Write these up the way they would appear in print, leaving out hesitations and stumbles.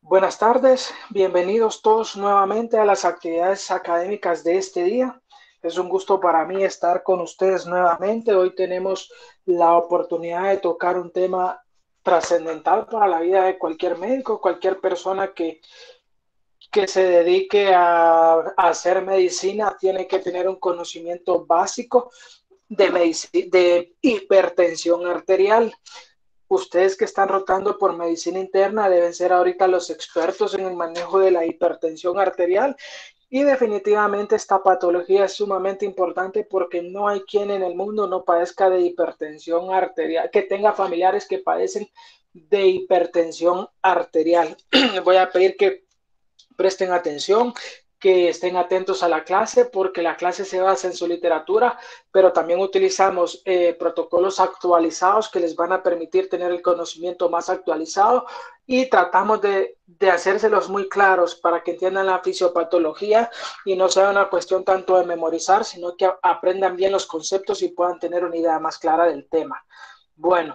Buenas tardes, bienvenidos todos nuevamente a las actividades académicas de este día. Es un gusto para mí estar con ustedes nuevamente. Hoy tenemos la oportunidad de tocar un tema trascendental para la vida de cualquier médico, cualquier persona que se dedique a hacer medicina tiene que tener un conocimiento básico de hipertensión arterial. Ustedes que están rotando por medicina interna deben ser ahorita los expertos en el manejo de la hipertensión arterial y definitivamente esta patología es sumamente importante porque no hay quien en el mundo no padezca de hipertensión arterial, que tenga familiares que padecen de hipertensión arterial. Voy a pedir que presten atención, que estén atentos a la clase porque la clase se basa en su literatura, pero también utilizamos protocolos actualizados que les van a permitir tener el conocimiento más actualizado y tratamos de hacérselos muy claros para que entiendan la fisiopatología y no sea una cuestión tanto de memorizar, sino que aprendan bien los conceptos y puedan tener una idea más clara del tema. Bueno,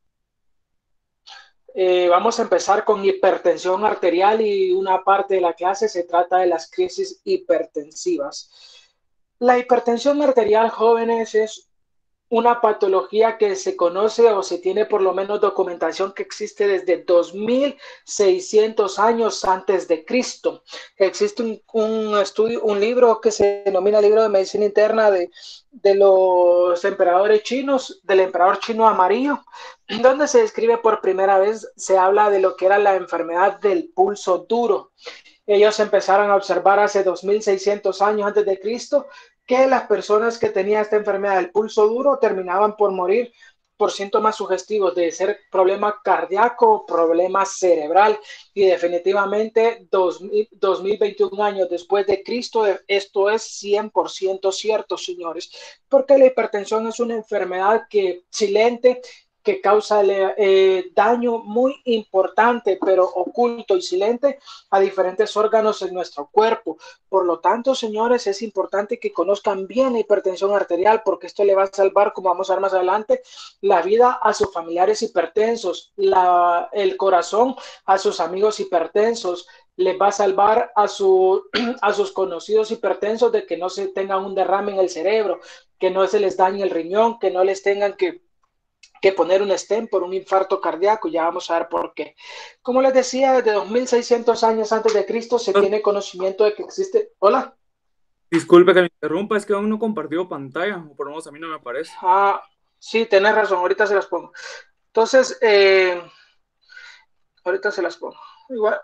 vamos a empezar con hipertensión arterial y una parte de la clase se trata de las crisis hipertensivas. La hipertensión arterial, jóvenes, es una patología que se conoce o se tiene por lo menos documentación que existe desde 2600 años antes de Cristo. Existe un estudio, un libro que se denomina Libro de Medicina Interna de los emperadores chinos, del emperador chino amarillo, donde se describe por primera vez, se habla de lo que era la enfermedad del pulso duro. Ellos empezaron a observar hace 2600 años antes de Cristo que las personas que tenían esta enfermedad del pulso duro terminaban por morir por síntomas sugestivos de ser problema cardíaco, problema cerebral y definitivamente 2021 años después de Cristo esto es 100% cierto, señores, porque la hipertensión es una enfermedad que silente que causa daño muy importante, pero oculto y silente a diferentes órganos en nuestro cuerpo. Por lo tanto, señores, es importante que conozcan bien la hipertensión arterial porque esto le va a salvar, como vamos a ver más adelante, la vida a sus familiares hipertensos, el corazón a sus amigos hipertensos, les va a salvar a sus conocidos hipertensos de que no se tengan un derrame en el cerebro, que no se les dañe el riñón, que no les tengan que poner un stent por un infarto cardíaco, ya vamos a ver por qué. Como les decía, desde 2600 años antes de Cristo se tiene conocimiento de que existe... Hola. Disculpe que me interrumpa, es que aún no compartió pantalla, o por lo menos a mí no me aparece. Ah, sí, tenés razón, ahorita se las pongo. Entonces, ahorita se las pongo. Igual,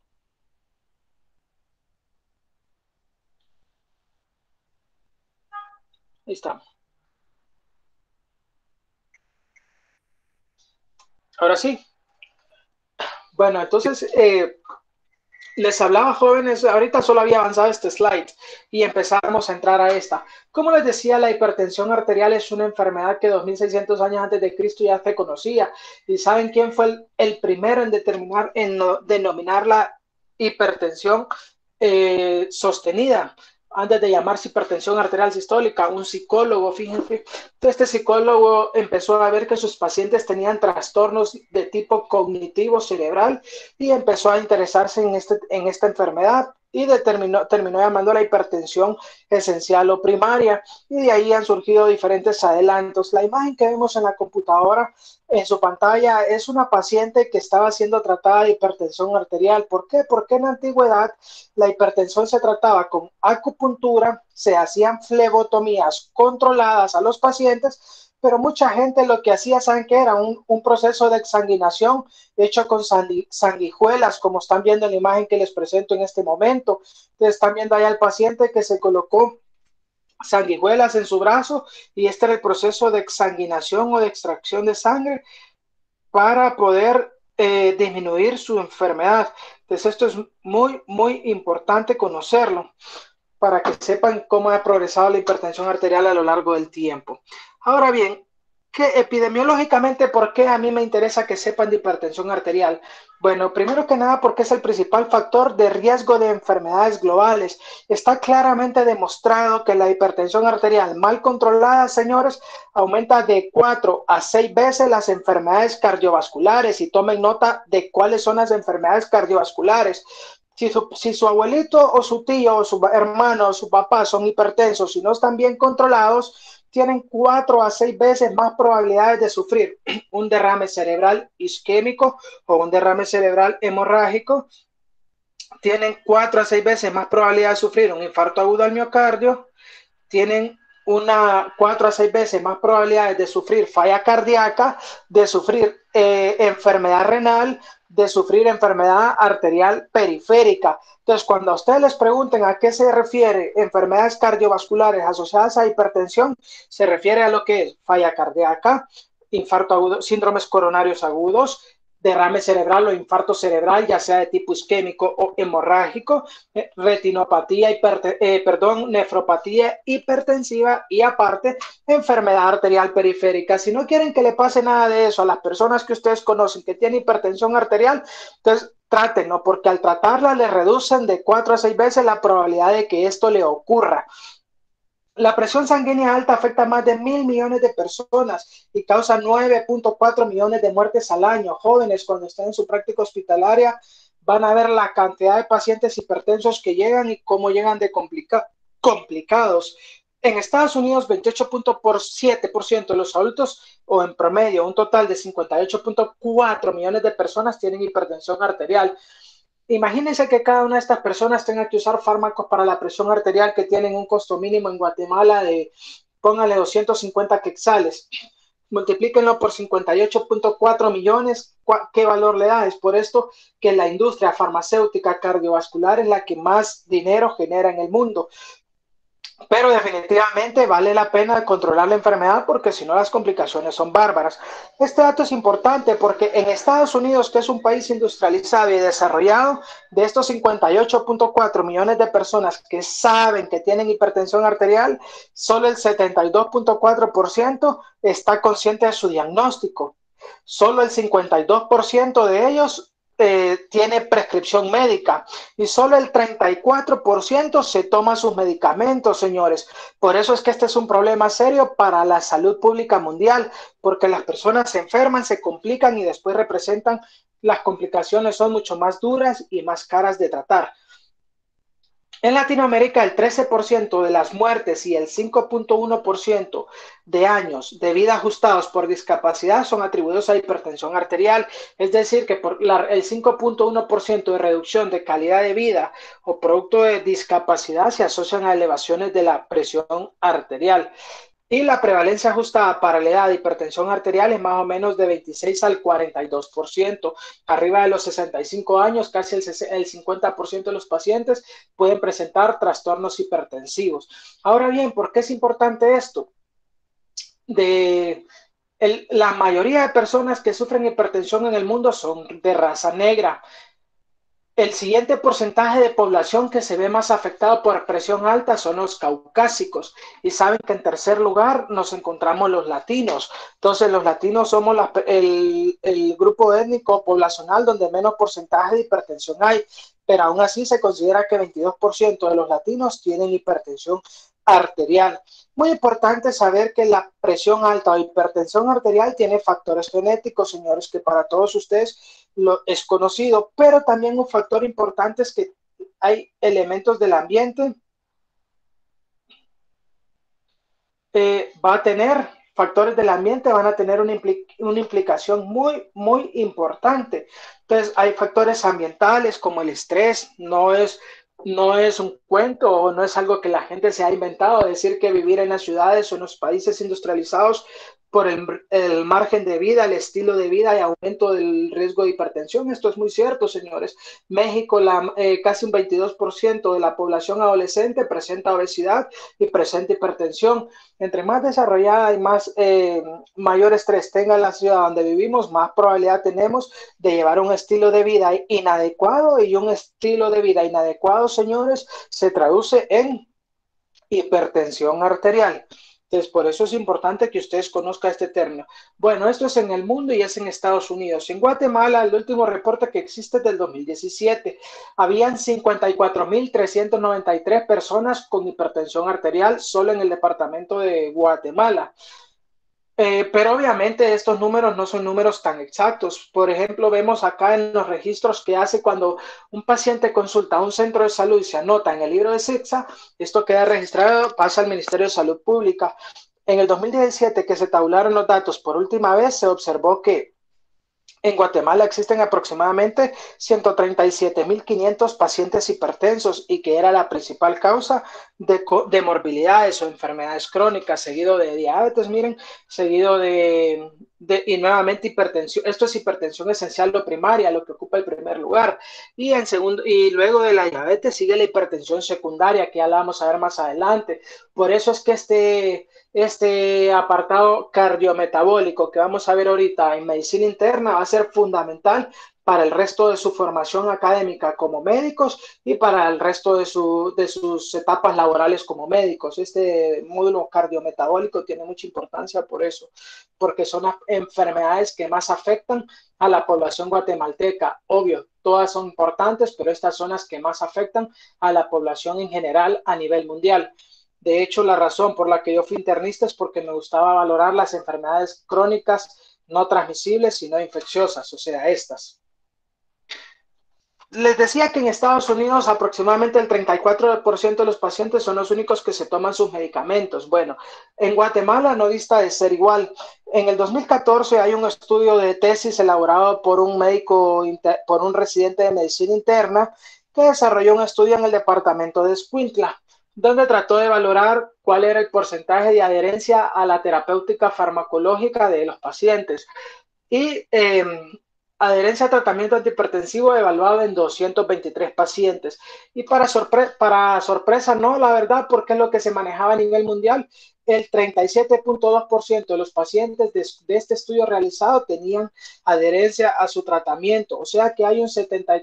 ahí está. Ahora sí. Bueno, entonces, les hablaba, jóvenes, ahorita solo había avanzado este slide y empezamos a entrar a esta. Como les decía, la hipertensión arterial es una enfermedad que 2600 años antes de Cristo ya se conocía. ¿Y saben quién fue el primero en denominarla hipertensión sostenida? Antes de llamarse hipertensión arterial sistólica, un psicólogo, fíjense, este psicólogo empezó a ver que sus pacientes tenían trastornos de tipo cognitivo cerebral y empezó a interesarse en esta enfermedad y terminó llamando la hipertensión esencial o primaria y de ahí han surgido diferentes adelantos. La imagen que vemos en la computadora en su pantalla es una paciente que estaba siendo tratada de hipertensión arterial. ¿Por qué? Porque en la antigüedad la hipertensión se trataba con acupuntura, se hacían flebotomías controladas a los pacientes, pero mucha gente lo que hacía, ¿saben qué? Era un proceso de exsanguinación hecho con sanguijuelas, como están viendo en la imagen que les presento en este momento. Entonces, están viendo ahí al paciente que se colocó sanguijuelas en su brazo y este era el proceso de exsanguinación o de extracción de sangre para poder disminuir su enfermedad. Entonces, esto es muy, muy importante conocerlo para que sepan cómo ha progresado la hipertensión arterial a lo largo del tiempo. Ahora bien, que epidemiológicamente, ¿por qué a mí me interesa que sepan de hipertensión arterial? Bueno, primero que nada porque es el principal factor de riesgo de enfermedades globales. Está claramente demostrado que la hipertensión arterial mal controlada, señores, aumenta de 4 a 6 veces las enfermedades cardiovasculares, y tomen nota de cuáles son las enfermedades cardiovasculares. Si su abuelito o su tío o su hermano o su papá son hipertensos y no están bien controlados, tienen 4 a 6 veces más probabilidades de sufrir un derrame cerebral isquémico o un derrame cerebral hemorrágico. Tienen 4 a 6 veces más probabilidad de sufrir un infarto agudo al miocardio. Tienen 4 a 6 veces más probabilidades de sufrir falla cardíaca, de sufrir enfermedad renal, de sufrir enfermedad arterial periférica. Entonces, cuando a ustedes les pregunten a qué se refiere enfermedades cardiovasculares asociadas a hipertensión, se refiere a lo que es falla cardíaca, infarto agudo, síndromes coronarios agudos, derrame cerebral o infarto cerebral, ya sea de tipo isquémico o hemorrágico, retinopatía, nefropatía hipertensiva y aparte enfermedad arterial periférica. Si no quieren que le pase nada de eso a las personas que ustedes conocen que tienen hipertensión arterial, entonces trátenlo, porque al tratarla le reducen de 4 a 6 veces la probabilidad de que esto le ocurra. La presión sanguínea alta afecta a más de 1.000 millones de personas y causa 9.4 millones de muertes al año. Jóvenes, cuando estén en su práctica hospitalaria, van a ver la cantidad de pacientes hipertensos que llegan y cómo llegan de complicados. En Estados Unidos, 28.7% de los adultos, o en promedio, un total de 58.4 millones de personas tienen hipertensión arterial. Imagínense que cada una de estas personas tenga que usar fármacos para la presión arterial que tienen un costo mínimo en Guatemala de, póngale, 250 quetzales. Multiplíquenlo por 58.4 millones, ¿qué valor le da? Es por esto que la industria farmacéutica cardiovascular es la que más dinero genera en el mundo. Pero definitivamente vale la pena controlar la enfermedad, porque si no las complicaciones son bárbaras. Este dato es importante porque en Estados Unidos, que es un país industrializado y desarrollado, de estos 58.4 millones de personas que saben que tienen hipertensión arterial, solo el 72.4% está consciente de su diagnóstico. Solo el 52% de ellos tiene prescripción médica y solo el 34% se toma sus medicamentos, señores. Por eso es que este es un problema serio para la salud pública mundial, porque las personas se enferman, se complican y después representan, las complicaciones son mucho más duras y más caras de tratar. En Latinoamérica, el 13% de las muertes y el 5.1% de años de vida ajustados por discapacidad son atribuidos a hipertensión arterial. Es decir, que el 5.1% de reducción de calidad de vida o producto de discapacidad se asocian a elevaciones de la presión arterial. Y la prevalencia ajustada para la edad de hipertensión arterial es más o menos de 26 al 42%. Arriba de los 65 años, casi el 50% de los pacientes pueden presentar trastornos hipertensivos. Ahora bien, ¿por qué es importante esto? La mayoría de personas que sufren hipertensión en el mundo son de raza negra. El siguiente porcentaje de población que se ve más afectado por presión alta son los caucásicos, y saben que en tercer lugar nos encontramos los latinos. Entonces los latinos somos el grupo étnico poblacional donde menos porcentaje de hipertensión hay, pero aún así se considera que 22% de los latinos tienen hipertensión arterial. Muy importante saber que la presión alta o hipertensión arterial tiene factores genéticos, señores, que para todos ustedes es conocido, pero también un factor importante es que hay elementos del ambiente. Va a tener factores del ambiente, van a tener una implicación muy importante. Entonces, hay factores ambientales como el estrés. No es un cuento, o no es algo que la gente se ha inventado, decir que vivir en las ciudades o en los países industrializados por el margen de vida, el estilo de vida y aumento del riesgo de hipertensión. Esto es muy cierto, señores. México, casi un 22% de la población adolescente presenta obesidad y presenta hipertensión. Entre más desarrollada y mayor estrés tenga la ciudad donde vivimos, más probabilidad tenemos de llevar un estilo de vida inadecuado, y un estilo de vida inadecuado, señores, se traduce en hipertensión arterial. Entonces, por eso es importante que ustedes conozcan este término. Bueno, esto es en el mundo y es en Estados Unidos. En Guatemala, el último reporte que existe es del 2017. Habían 54.393 personas con hipertensión arterial solo en el departamento de Guatemala. Pero obviamente estos números no son números tan exactos. Por ejemplo, vemos acá en los registros que hace cuando un paciente consulta a un centro de salud y se anota en el libro de SIGSA, esto queda registrado, pasa al Ministerio de Salud Pública. En el 2017, que se tabularon los datos por última vez, se observó que en Guatemala existen aproximadamente 137.500 pacientes hipertensos y que era la principal causa de morbilidades o enfermedades crónicas, seguido de diabetes, miren, seguido y nuevamente hipertensión. Esto es hipertensión esencial o primaria, lo que ocupa el primer lugar. Y, y luego de la diabetes sigue la hipertensión secundaria, que ya la vamos a ver más adelante. Por eso es que este apartado cardiometabólico que vamos a ver ahorita en medicina interna va a ser fundamental para el resto de su formación académica como médicos y para el resto de sus etapas laborales como médicos. Este módulo cardiometabólico tiene mucha importancia por eso, porque son las enfermedades que más afectan a la población guatemalteca. Obvio, todas son importantes, pero estas son las que más afectan a la población en general a nivel mundial. De hecho, la razón por la que yo fui internista es porque me gustaba valorar las enfermedades crónicas no transmisibles, sino infecciosas, o sea, estas. Les decía que en Estados Unidos aproximadamente el 34% de los pacientes son los únicos que se toman sus medicamentos. Bueno, en Guatemala no dista de ser igual. En el 2014 hay un estudio de tesis elaborado por un médico, por un residente de medicina interna, que desarrolló un estudio en el departamento de Escuintla, donde trató de valorar cuál era el porcentaje de adherencia a la terapéutica farmacológica de los pacientes. Y adherencia a tratamiento antihipertensivo evaluado en 223 pacientes. Y para sorpresa, no, la verdad, porque es lo que se manejaba a nivel mundial, el 37.2% de los pacientes de este estudio realizado tenían adherencia a su tratamiento. O sea que hay un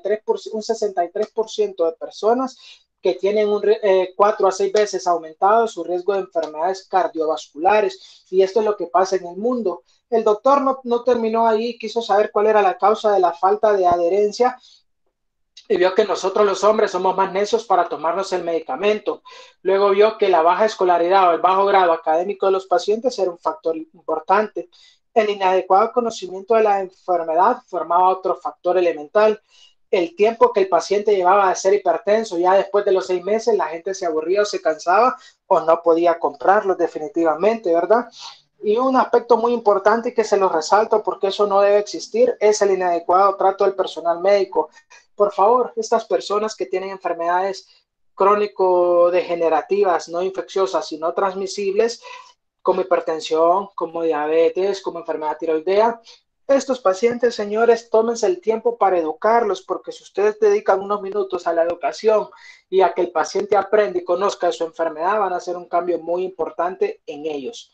63% de personas que tienen 4 a 6 veces aumentado su riesgo de enfermedades cardiovasculares. Y esto es lo que pasa en el mundo. El doctor no terminó ahí, quiso saber cuál era la causa de la falta de adherencia y vio que nosotros los hombres somos más necios para tomarnos el medicamento. Luego vio que la baja escolaridad o el bajo grado académico de los pacientes era un factor importante. El inadecuado conocimiento de la enfermedad formaba otro factor elemental. El tiempo que el paciente llevaba de ser hipertenso, ya después de los 6 meses la gente se aburría o se cansaba o no podía comprarlos definitivamente, ¿verdad? Y un aspecto muy importante que se lo resalto porque eso no debe existir es el inadecuado trato del personal médico. Por favor, estas personas que tienen enfermedades crónico-degenerativas, no infecciosas y no transmisibles, como hipertensión, como diabetes, como enfermedad tiroidea, estos pacientes, señores, tómense el tiempo para educarlos, porque si ustedes dedican unos minutos a la educación y a que el paciente aprenda y conozca su enfermedad, van a hacer un cambio muy importante en ellos.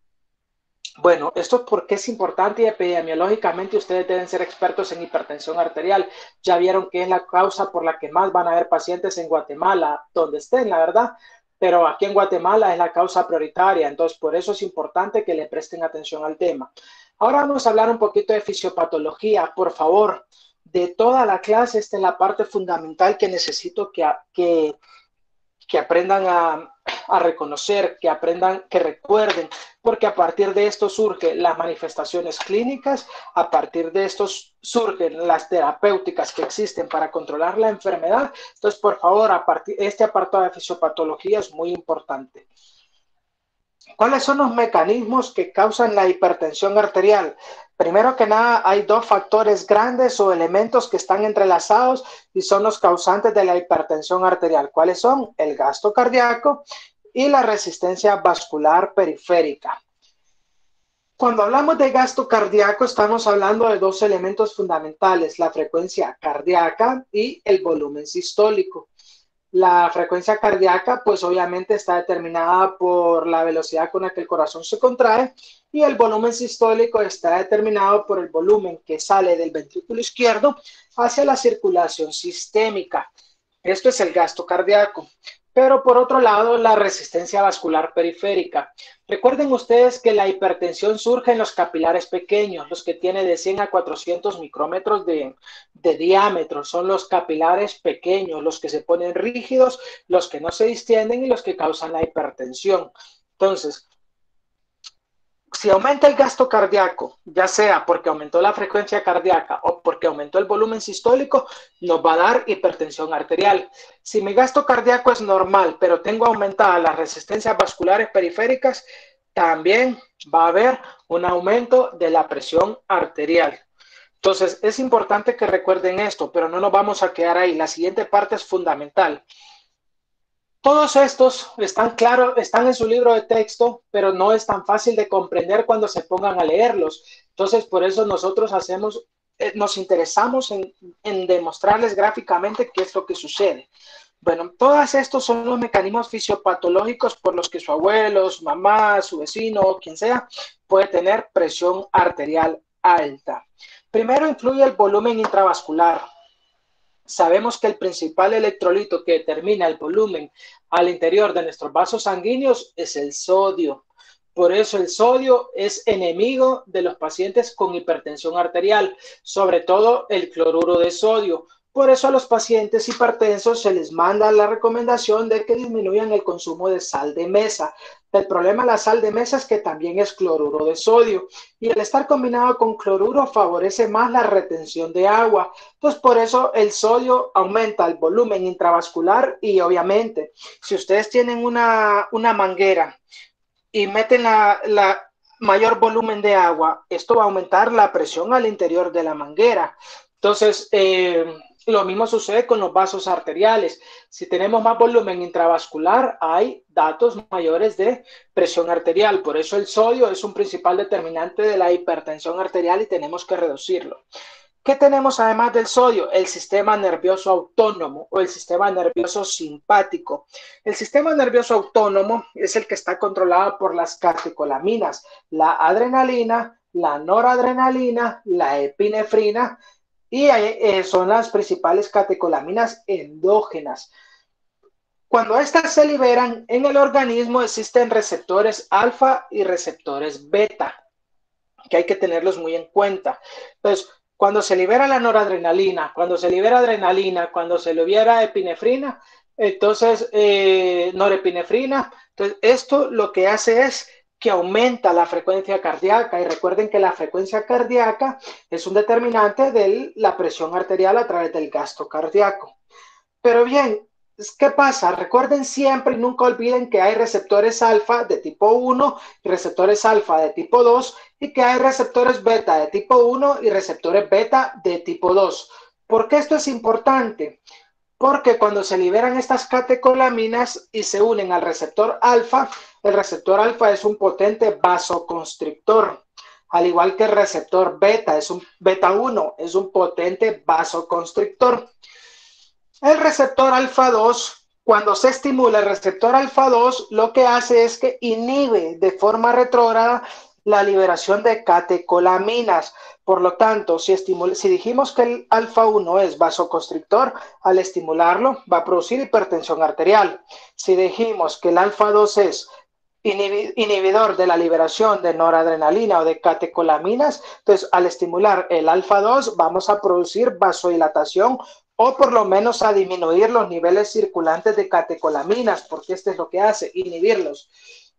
Bueno, esto es porque es importante y epidemiológicamente ustedes deben ser expertos en hipertensión arterial. Ya vieron que es la causa por la que más van a haber pacientes en Guatemala, donde estén, la verdad. Pero aquí en Guatemala es la causa prioritaria, entonces por eso es importante que le presten atención al tema. Ahora vamos a hablar un poquito de fisiopatología, por favor. De toda la clase, esta es la parte fundamental que necesito que aprendan a reconocer, que aprendan, que recuerden, porque a partir de esto surgen las manifestaciones clínicas, a partir de esto surgen las terapéuticas que existen para controlar la enfermedad. Entonces, por favor, este apartado de fisiopatología es muy importante. ¿Cuáles son los mecanismos que causan la hipertensión arterial? Primero que nada, hay 2 factores grandes o elementos que están entrelazados y son los causantes de la hipertensión arterial. ¿Cuáles son? El gasto cardíaco y la resistencia vascular periférica. Cuando hablamos de gasto cardíaco, estamos hablando de 2 elementos fundamentales, la frecuencia cardíaca y el volumen sistólico. La frecuencia cardíaca, pues obviamente está determinada por la velocidad con la que el corazón se contrae y el volumen sistólico está determinado por el volumen que sale del ventrículo izquierdo hacia la circulación sistémica. Esto es el gasto cardíaco. Pero por otro lado, la resistencia vascular periférica. Recuerden ustedes que la hipertensión surge en los capilares pequeños, los que tienen de 100 a 400 micrómetros de diámetro. Son los capilares pequeños, los que se ponen rígidos, los que no se distienden y los que causan la hipertensión. Entonces, si aumenta el gasto cardíaco, ya sea porque aumentó la frecuencia cardíaca o porque aumentó el volumen sistólico, nos va a dar hipertensión arterial. Si mi gasto cardíaco es normal, pero tengo aumentadas las resistencias vasculares periféricas, también va a haber un aumento de la presión arterial. Entonces, es importante que recuerden esto, pero no nos vamos a quedar ahí. La siguiente parte es fundamental. Todos estos están claros, están en su libro de texto, pero no es tan fácil de comprender cuando se pongan a leerlos. Entonces, por eso nosotros nos interesamos en demostrarles gráficamente qué es lo que sucede. Bueno, todos estos son los mecanismos fisiopatológicos por los que su abuelo, su mamá, su vecino, quien sea, puede tener presión arterial alta. Primero influye el volumen intravascular. Sabemos que el principal electrolito que determina el volumen al interior de nuestros vasos sanguíneos es el sodio. Por eso el sodio es enemigo de los pacientes con hipertensión arterial, sobre todo el cloruro de sodio. Por eso a los pacientes hipertensos se les manda la recomendación de que disminuyan el consumo de sal de mesa. El problema de la sal de mesa es que también es cloruro de sodio y al estar combinado con cloruro favorece más la retención de agua. Entonces por eso el sodio aumenta el volumen intravascular y obviamente si ustedes tienen una manguera y meten la mayor volumen de agua, esto va a aumentar la presión al interior de la manguera. Entonces, lo mismo sucede con los vasos arteriales. Si tenemos más volumen intravascular, hay datos mayores de presión arterial. Por eso el sodio es un principal determinante de la hipertensión arterial y tenemos que reducirlo. ¿Qué tenemos además del sodio? El sistema nervioso autónomo o el sistema nervioso simpático. El sistema nervioso autónomo es el que está controlado por las catecolaminas, la adrenalina, la noradrenalina, la epinefrina y son las principales catecolaminas endógenas. Cuando estas se liberan en el organismo existen receptores alfa y receptores beta, que hay que tenerlos muy en cuenta. Entonces, cuando se libera la noradrenalina, cuando se libera adrenalina, cuando se libera epinefrina, entonces norepinefrina, entonces esto lo que hace es que aumenta la frecuencia cardíaca y recuerden que la frecuencia cardíaca es un determinante de la presión arterial a través del gasto cardíaco. Pero bien, ¿qué pasa? Recuerden siempre y nunca olviden que hay receptores alfa de tipo 1 y receptores alfa de tipo 2 y que hay receptores beta de tipo 1 y receptores beta de tipo 2. ¿Por qué esto es importante? Porque cuando se liberan estas catecolaminas y se unen al receptor alfa, el receptor alfa es un potente vasoconstrictor. Al igual que el receptor beta, es un beta 1, es un potente vasoconstrictor. El receptor alfa 2, cuando se estimula el receptor alfa 2, lo que hace es que inhibe de forma retrógrada la liberación de catecolaminas. Por lo tanto, si dijimos que el alfa 1 es vasoconstrictor, al estimularlo va a producir hipertensión arterial. Si dijimos que el alfa 2 es inhibidor de la liberación de noradrenalina o de catecolaminas, entonces al estimular el alfa 2 vamos a producir vasodilatación o por lo menos a disminuir los niveles circulantes de catecolaminas, porque este es lo que hace, inhibirlos.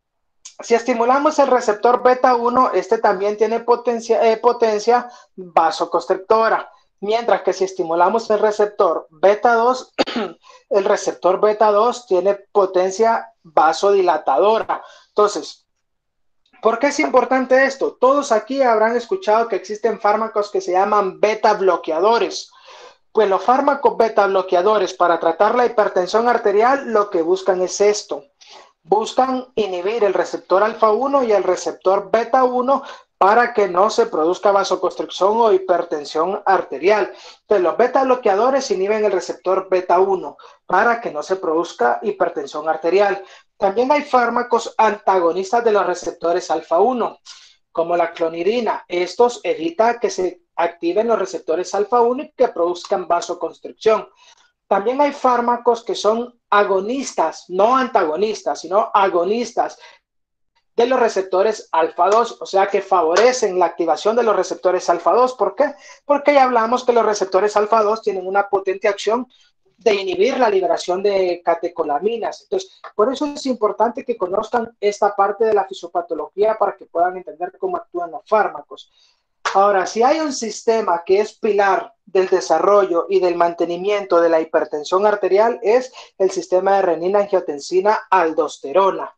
Si estimulamos el receptor beta 1, este también tiene potencia vasoconstrictora, mientras que si estimulamos el receptor beta 2, el receptor beta 2 tiene potencia vasodilatadora. Entonces, ¿por qué es importante esto? Todos aquí habrán escuchado que existen fármacos que se llaman beta bloqueadores. Pues los fármacos beta bloqueadores para tratar la hipertensión arterial lo que buscan es esto. Buscan inhibir el receptor alfa 1 y el receptor beta 1 para que no se produzca vasoconstricción o hipertensión arterial. Entonces, los beta bloqueadores inhiben el receptor beta 1 para que no se produzca hipertensión arterial. También hay fármacos antagonistas de los receptores alfa 1, como la clonidina. Estos evitan que se activen los receptores alfa 1 y que produzcan vasoconstricción. También hay fármacos que son agonistas, no antagonistas, sino agonistas de los receptores alfa 2, o sea que favorecen la activación de los receptores alfa 2. ¿Por qué? Porque ya hablamos que los receptores alfa 2 tienen una potente acción de inhibir la liberación de catecolaminas. Entonces, por eso es importante que conozcan esta parte de la fisiopatología para que puedan entender cómo actúan los fármacos. Ahora, si hay un sistema que es pilar del desarrollo y del mantenimiento de la hipertensión arterial, es el sistema de renina-angiotensina-aldosterona.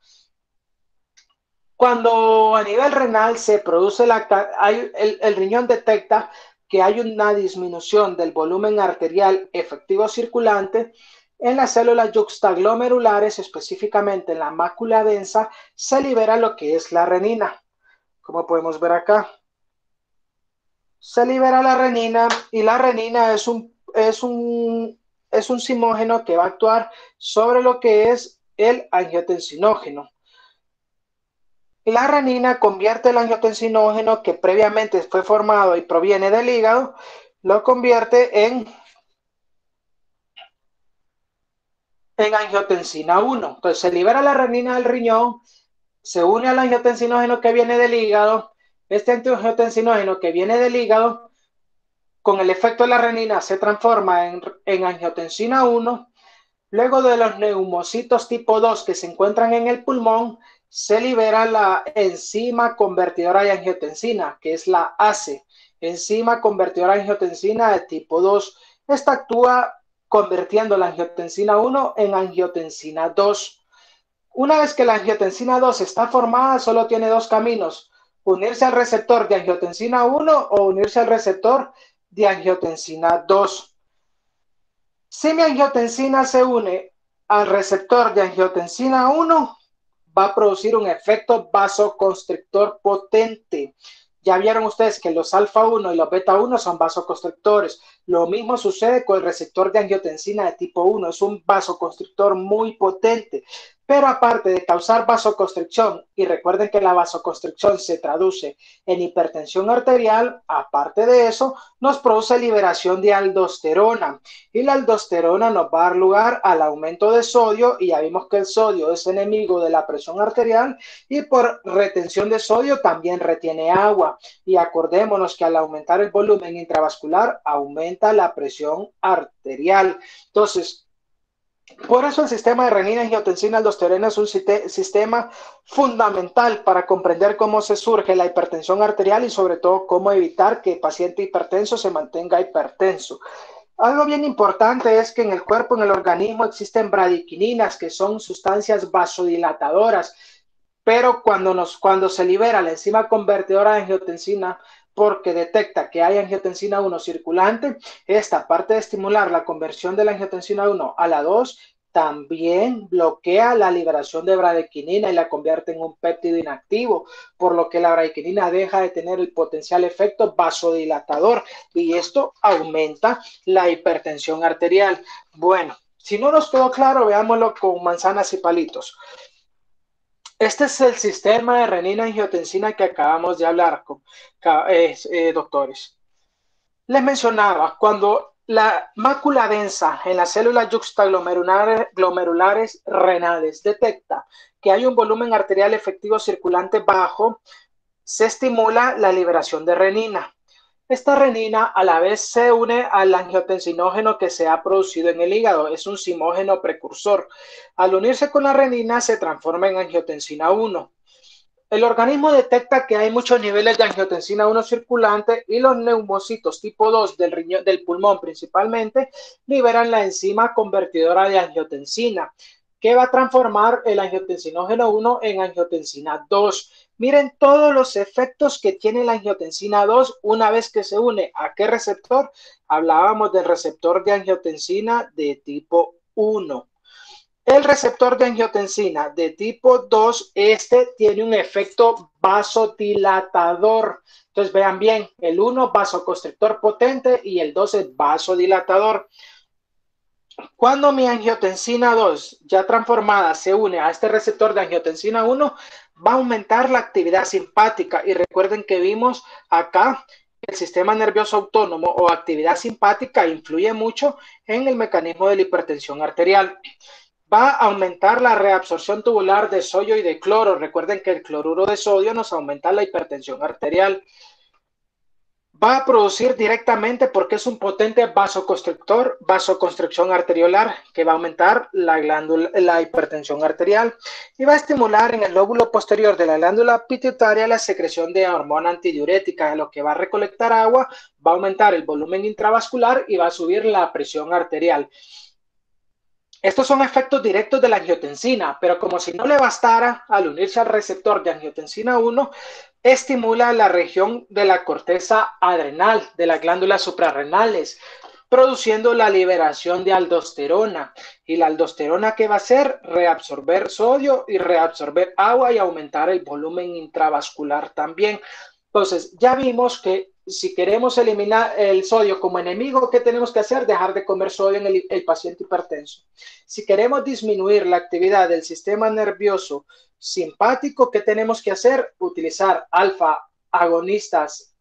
Cuando a nivel renal se produce el riñón detecta que hay una disminución del volumen arterial efectivo circulante, en las células yuxtaglomerulares, específicamente en la mácula densa, se libera lo que es la renina. Como podemos ver acá, se libera la renina y la renina es un simógeno que va a actuar sobre lo que es el angiotensinógeno. La renina convierte el angiotensinógeno que previamente fue formado y proviene del hígado, lo convierte en angiotensina 1. Entonces se libera la renina del riñón, se une al angiotensinógeno que viene del hígado. Este angiotensinógeno que viene del hígado, con el efecto de la renina, se transforma en angiotensina 1. Luego de los neumocitos tipo 2 que se encuentran en el pulmón, se libera la enzima convertidora de angiotensina, que es la ACE, enzima convertidora de angiotensina de tipo 2. Esta actúa convirtiendo la angiotensina 1 en angiotensina 2. Una vez que la angiotensina 2 está formada, solo tiene dos caminos: unirse al receptor de angiotensina 1 o unirse al receptor de angiotensina 2. Si mi angiotensina se une al receptor de angiotensina 1, va a producir un efecto vasoconstrictor potente. Ya vieron ustedes que los alfa 1 y los beta 1 son vasoconstrictores. Lo mismo sucede con el receptor de angiotensina de tipo 1. Es un vasoconstrictor muy potente. Pero aparte de causar vasoconstricción, y recuerden que la vasoconstricción se traduce en hipertensión arterial, aparte de eso, nos produce liberación de aldosterona. Y la aldosterona nos va a dar lugar al aumento de sodio, y ya vimos que el sodio es enemigo de la presión arterial, y por retención de sodio también retiene agua. Y acordémonos que al aumentar el volumen intravascular, aumenta la presión arterial. Entonces, por eso el sistema de renina-angiotensina-aldosterona es un sistema fundamental para comprender cómo se surge la hipertensión arterial y sobre todo cómo evitar que el paciente hipertenso se mantenga hipertenso. Algo bien importante es que en el cuerpo, en el organismo, existen bradiquininas, que son sustancias vasodilatadoras, pero cuando se libera la enzima convertidora de angiotensina, porque detecta que hay angiotensina 1 circulante, esta, aparte de estimular la conversión de la angiotensina 1 a la 2, también bloquea la liberación de bradequinina y la convierte en un péptido inactivo, por lo que la bradequinina deja de tener el potencial efecto vasodilatador y esto aumenta la hipertensión arterial. Bueno, si no nos quedó claro, veámoslo con manzanas y palitos. Este es el sistema de renina-angiotensina que acabamos de hablar, doctores. Les mencionaba, cuando la mácula densa en las células yuxtaglomerulares renales detecta que hay un volumen arterial efectivo circulante bajo, se estimula la liberación de renina. Esta renina a la vez se une al angiotensinógeno que se ha producido en el hígado, es un simógeno precursor. Al unirse con la renina se transforma en angiotensina 1. El organismo detecta que hay muchos niveles de angiotensina 1 circulante y los neumocitos tipo 2 del pulmón principalmente liberan la enzima convertidora de angiotensina, que va a transformar el angiotensinógeno 1 en angiotensina 2. Miren todos los efectos que tiene la angiotensina 2 una vez que se une. ¿A qué receptor? Hablábamos del receptor de angiotensina de tipo 1. El receptor de angiotensina de tipo 2, tiene un efecto vasodilatador. Entonces vean bien, el 1 vasoconstrictor potente y el 2 es vasodilatador. Cuando mi angiotensina 2 ya transformada se une a este receptor de angiotensina 1, va a aumentar la actividad simpática. Y recuerden que vimos acá el sistema nervioso autónomo o actividad simpática influye mucho en el mecanismo de la hipertensión arterial. va a aumentar la reabsorción tubular de sodio y de cloro. Recuerden que el cloruro de sodio nos aumenta la hipertensión arterial. Va a producir directamente, porque es un potente vasoconstrictor, vasoconstricción arteriolar, que va a aumentar la hipertensión arterial, y va a estimular en el lóbulo posterior de la glándula pituitaria la secreción de hormona antidiurética, lo que va a recolectar agua, va a aumentar el volumen intravascular y va a subir la presión arterial. Estos son efectos directos de la angiotensina, pero como si no le bastara, al unirse al receptor de angiotensina 1, estimula la región de la corteza adrenal, de las glándulas suprarrenales, produciendo la liberación de aldosterona. ¿Y la aldosterona qué va a hacer? Reabsorber sodio y reabsorber agua y aumentar el volumen intravascular también. Entonces, ya vimos que si queremos eliminar el sodio como enemigo, ¿qué tenemos que hacer? Dejar de comer sodio en el paciente hipertenso. Si queremos disminuir la actividad del sistema nervioso simpático, ¿qué tenemos que hacer? Utilizar alfa-antagonistas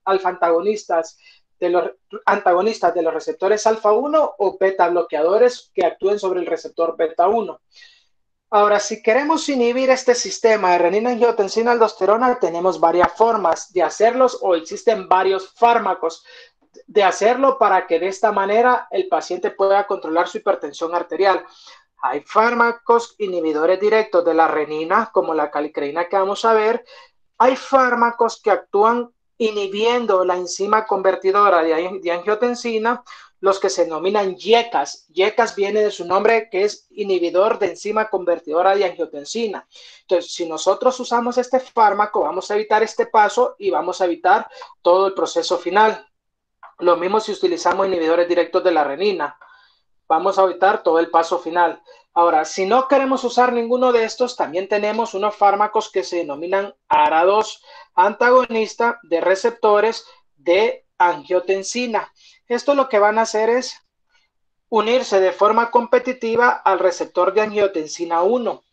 de los antagonistas de los receptores alfa 1 o beta bloqueadores que actúen sobre el receptor beta 1. Ahora, si queremos inhibir este sistema de renina, angiotensina, aldosterona, tenemos varias formas de hacerlos, o existen varios fármacos de hacerlo para que de esta manera el paciente pueda controlar su hipertensión arterial. Hay fármacos inhibidores directos de la renina, como la calicreína que vamos a ver. Hay fármacos que actúan inhibiendo la enzima convertidora de angiotensina, los que se denominan YECAS. YECAS viene de su nombre, que es inhibidor de enzima convertidora de angiotensina. Entonces, si nosotros usamos este fármaco, vamos a evitar este paso y vamos a evitar todo el proceso final. Lo mismo si utilizamos inhibidores directos de la renina. Vamos a evitar todo el paso final. Ahora, si no queremos usar ninguno de estos, también tenemos unos fármacos que se denominan ARA2, antagonista de receptores de angiotensina. Esto lo que van a hacer es unirse de forma competitiva al receptor de angiotensina 1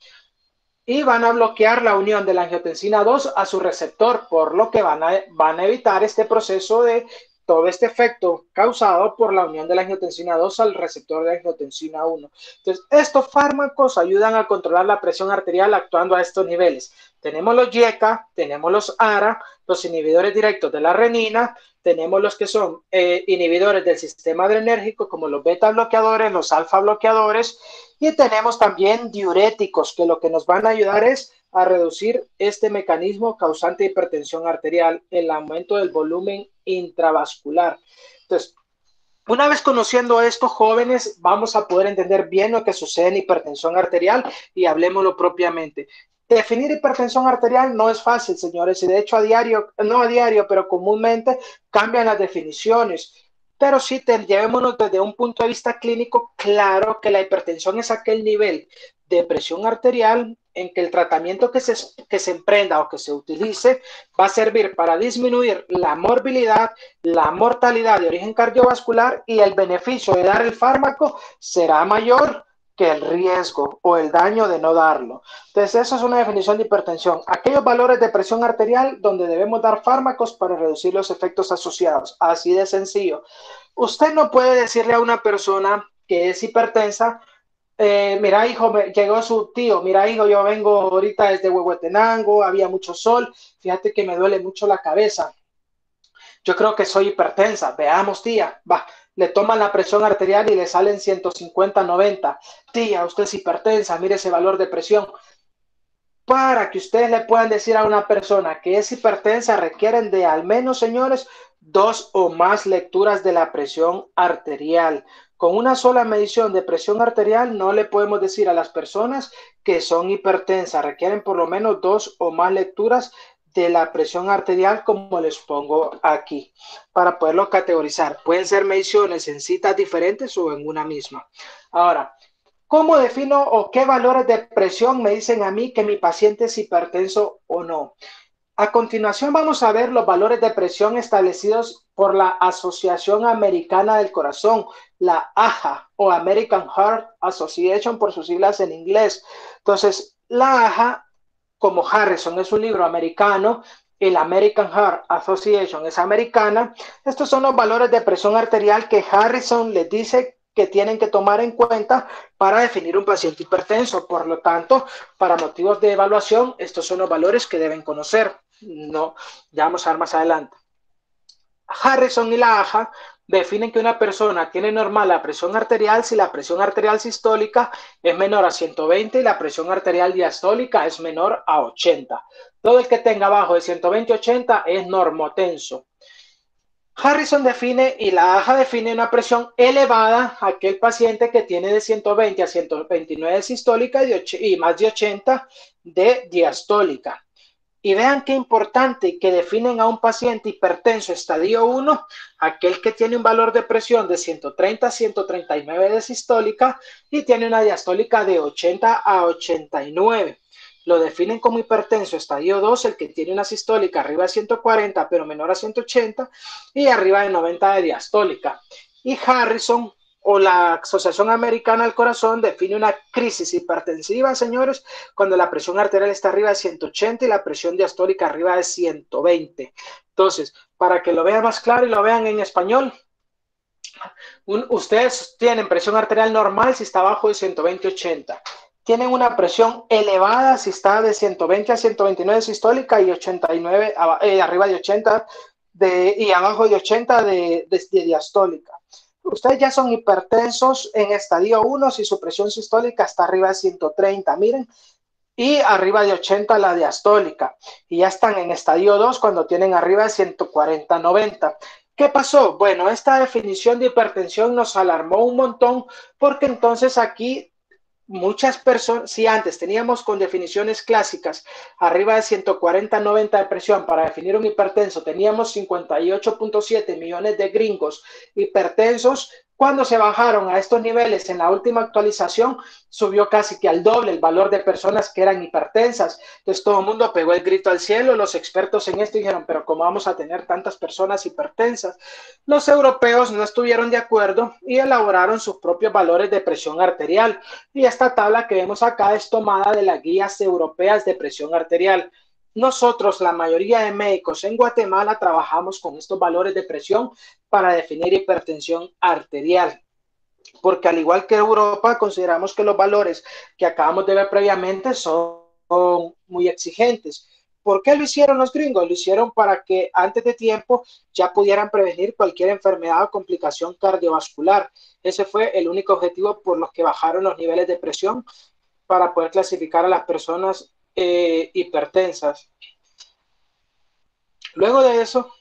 y van a bloquear la unión de la angiotensina 2 a su receptor, por lo que van a evitar este proceso de todo este efecto causado por la unión de la angiotensina 2 al receptor de angiotensina 1. Entonces, estos fármacos ayudan a controlar la presión arterial actuando a estos niveles. Tenemos los YECA, tenemos los ARA, los inhibidores directos de la renina, tenemos los que son inhibidores del sistema adrenérgico, como los beta bloqueadores, los alfa bloqueadores, y tenemos también diuréticos, que lo que nos van a ayudar es a reducir este mecanismo causante de hipertensión arterial, el aumento del volumen intravascular. Entonces, una vez conociendo esto, jóvenes, vamos a poder entender bien lo que sucede en hipertensión arterial y hablemoslo propiamente. Definir hipertensión arterial no es fácil, señores, y de hecho no a diario, pero comúnmente cambian las definiciones. Pero sí, llevémonos desde un punto de vista clínico claro que la hipertensión es aquel nivel de presión arterial en que el tratamiento que se emprenda o que se utilice va a servir para disminuir la morbilidad, la mortalidad de origen cardiovascular, y el beneficio de dar el fármaco será mayor que el riesgo o el daño de no darlo. Entonces, eso es una definición de hipertensión. Aquellos valores de presión arterial donde debemos dar fármacos para reducir los efectos asociados. Así de sencillo. Usted no puede decirle a una persona que es hipertensa, mira, hijo, llegó su tío, mira, hijo, yo vengo ahorita desde Huehuetenango, había mucho sol, fíjate que me duele mucho la cabeza. Yo creo que soy hipertensa. Veamos, tía, va. Le toman la presión arterial y le salen 150/90. Tía, usted es hipertensa, mire ese valor de presión. Para que ustedes le puedan decir a una persona que es hipertensa, requieren de al menos, señores, 2 o más lecturas de la presión arterial. Con una sola medición de presión arterial no le podemos decir a las personas que son hipertensas. Requieren por lo menos 2 o más lecturas de la presión arterial, como les pongo aquí, para poderlo categorizar. Pueden ser mediciones en citas diferentes o en una misma. Ahora, ¿cómo defino o qué valores de presión me dicen a mí que mi paciente es hipertenso o no? A continuación vamos a ver los valores de presión establecidos por la Asociación Americana del Corazón, la AHA, o American Heart Association por sus siglas en inglés. Entonces, la AHA, como Harrison es un libro americano y la American Heart Association es americana, estos son los valores de presión arterial que Harrison les dice que tienen que tomar en cuenta para definir un paciente hipertenso. Por lo tanto, para motivos de evaluación, estos son los valores que deben conocer. No, ya vamos a ver más adelante. Harrison y la AJA definen que una persona tiene normal la presión arterial si la presión arterial sistólica es menor a 120 y la presión arterial diastólica es menor a 80. Todo el que tenga abajo de 120-80 es normotenso. Harrison define y la AJA define una presión elevada a aquel paciente que tiene de 120 a 129 de sistólica y más de 80 de diastólica. Y vean qué importante que definen a un paciente hipertenso estadio 1, aquel que tiene un valor de presión de 130 a 139 de sistólica y tiene una diastólica de 80 a 89. Lo definen como hipertenso estadio 2, el que tiene una sistólica arriba de 140 pero menor a 180 y arriba de 90 de diastólica. Y Harrison o la Asociación Americana del Corazón define una crisis hipertensiva, señores, cuando la presión arterial está arriba de 180 y la presión diastólica arriba de 120. Entonces, para que lo vean más claro y lo vean en español, ustedes tienen presión arterial normal si está abajo de 120-80. Tienen una presión elevada si está de 120 a 129 sistólica y 89, arriba de 80 y abajo de 80 de diastólica. Ustedes ya son hipertensos en estadio 1 si su presión sistólica está arriba de 130, miren, y arriba de 80 la diastólica. Y ya están en estadio 2 cuando tienen arriba de 140-90. ¿Qué pasó? Bueno, esta definición de hipertensión nos alarmó un montón porque entonces aquí muchas personas, si antes teníamos con definiciones clásicas arriba de 140-90 de presión para definir un hipertenso, teníamos 58.7 millones de gringos hipertensos. Cuando se bajaron a estos niveles en la última actualización, subió casi que al doble el valor de personas que eran hipertensas. Entonces todo el mundo pegó el grito al cielo, los expertos en esto dijeron, pero ¿cómo vamos a tener tantas personas hipertensas? Los europeos no estuvieron de acuerdo y elaboraron sus propios valores de presión arterial. Y esta tabla que vemos acá es tomada de las guías europeas de presión arterial. Nosotros, la mayoría de médicos en Guatemala, trabajamos con estos valores de presión para definir hipertensión arterial. Porque al igual que Europa, consideramos que los valores que acabamos de ver previamente son muy exigentes. ¿Por qué lo hicieron los gringos? Lo hicieron para que antes de tiempo ya pudieran prevenir cualquier enfermedad o complicación cardiovascular. Ese fue el único objetivo por los que bajaron los niveles de presión para poder clasificar a las personas hipertensas. Luego de eso,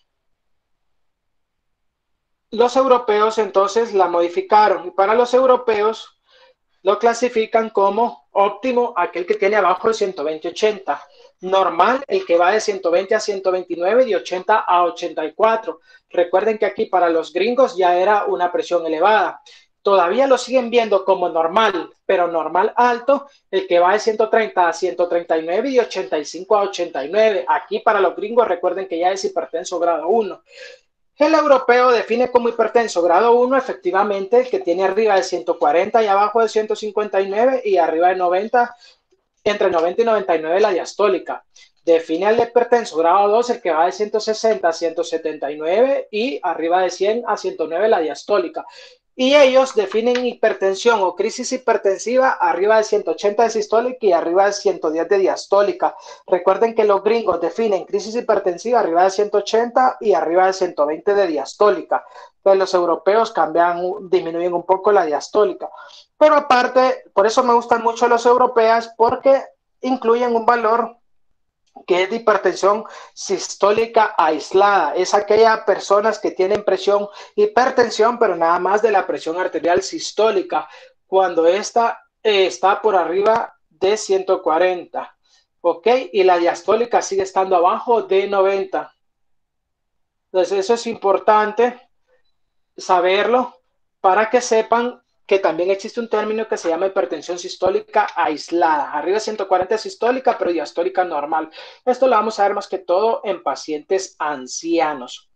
los europeos entonces la modificaron y para los europeos lo clasifican como óptimo aquel que tiene abajo de 120-80, normal el que va de 120 a 129 y de 80 a 84. Recuerden que aquí para los gringos ya era una presión elevada. Todavía lo siguen viendo como normal, pero normal alto, el que va de 130 a 139 y de 85 a 89. Aquí para los gringos recuerden que ya es hipertenso grado 1. El europeo define como hipertenso grado 1 efectivamente el que tiene arriba de 140 y abajo de 159 y arriba de 90, entre 90 y 99 la diastólica. Define al hipertenso grado 2 el que va de 160 a 179 y arriba de 100 a 109 la diastólica. Y ellos definen hipertensión o crisis hipertensiva arriba de 180 de sistólica y arriba de 110 de diastólica. Recuerden que los gringos definen crisis hipertensiva arriba de 180 y arriba de 120 de diastólica. Entonces los europeos disminuyen un poco la diastólica. Pero aparte, por eso me gustan mucho los europeos, porque incluyen un valor que es de hipertensión sistólica aislada. Es aquellas personas que tienen presión, hipertensión, pero nada más de la presión arterial sistólica, cuando esta está por arriba de 140, ¿ok? Y la diastólica sigue estando abajo de 90. Entonces eso es importante saberlo para que sepan que también existe un término que se llama hipertensión sistólica aislada. Arriba de 140 sistólica, pero diastólica normal. Esto lo vamos a ver más que todo en pacientes ancianos.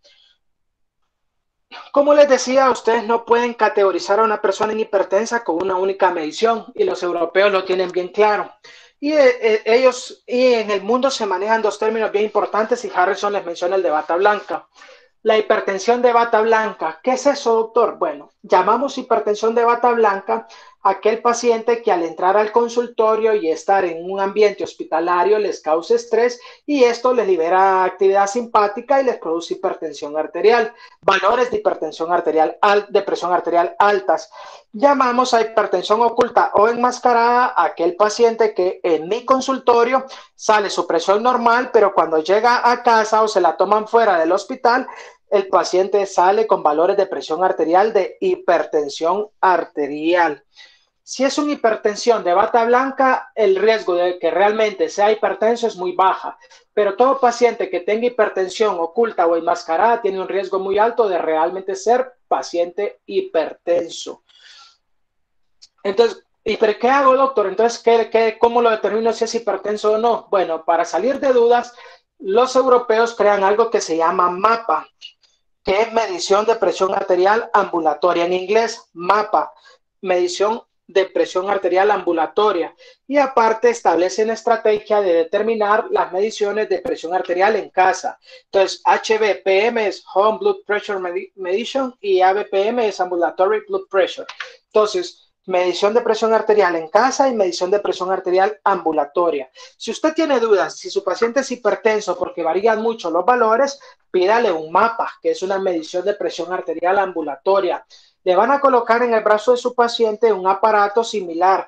Como les decía, ustedes no pueden categorizar a una persona en hipertensa con una única medición y los europeos lo tienen bien claro. Y ellos en el mundo se manejan dos términos bien importantes y Harrison les menciona el de bata blanca. La hipertensión de bata blanca. ¿Qué es eso, doctor? Bueno, llamamos hipertensión de bata blanca a aquel paciente que al entrar al consultorio y estar en un ambiente hospitalario les causa estrés y esto les libera actividad simpática y les produce hipertensión arterial. Valores de hipertensión arterial, de presión arterial altas. Llamamos a hipertensión oculta o enmascarada a aquel paciente que en mi consultorio sale su presión normal, pero cuando llega a casa o se la toman fuera del hospital, el paciente sale con valores de presión arterial de hipertensión arterial. Si es una hipertensión de bata blanca, el riesgo de que realmente sea hipertenso es muy baja, pero todo paciente que tenga hipertensión oculta o enmascarada tiene un riesgo muy alto de realmente ser paciente hipertenso. Entonces, ¿y pero qué hago, doctor? Entonces, ¿cómo lo determino si es hipertenso o no? Bueno, para salir de dudas, los europeos crean algo que se llama MAPA, que es medición de presión arterial ambulatoria. En inglés, MAPA, medición de presión arterial ambulatoria. Y aparte establecen estrategia de determinar las mediciones de presión arterial en casa. Entonces, HBPM es Home Blood Pressure Medition y ABPM es Ambulatory Blood Pressure. Entonces, medición de presión arterial en casa y medición de presión arterial ambulatoria. Si usted tiene dudas si su paciente es hipertenso porque varían mucho los valores, pídale un MAPA, que es una medición de presión arterial ambulatoria. Le van a colocar en el brazo de su paciente un aparato similar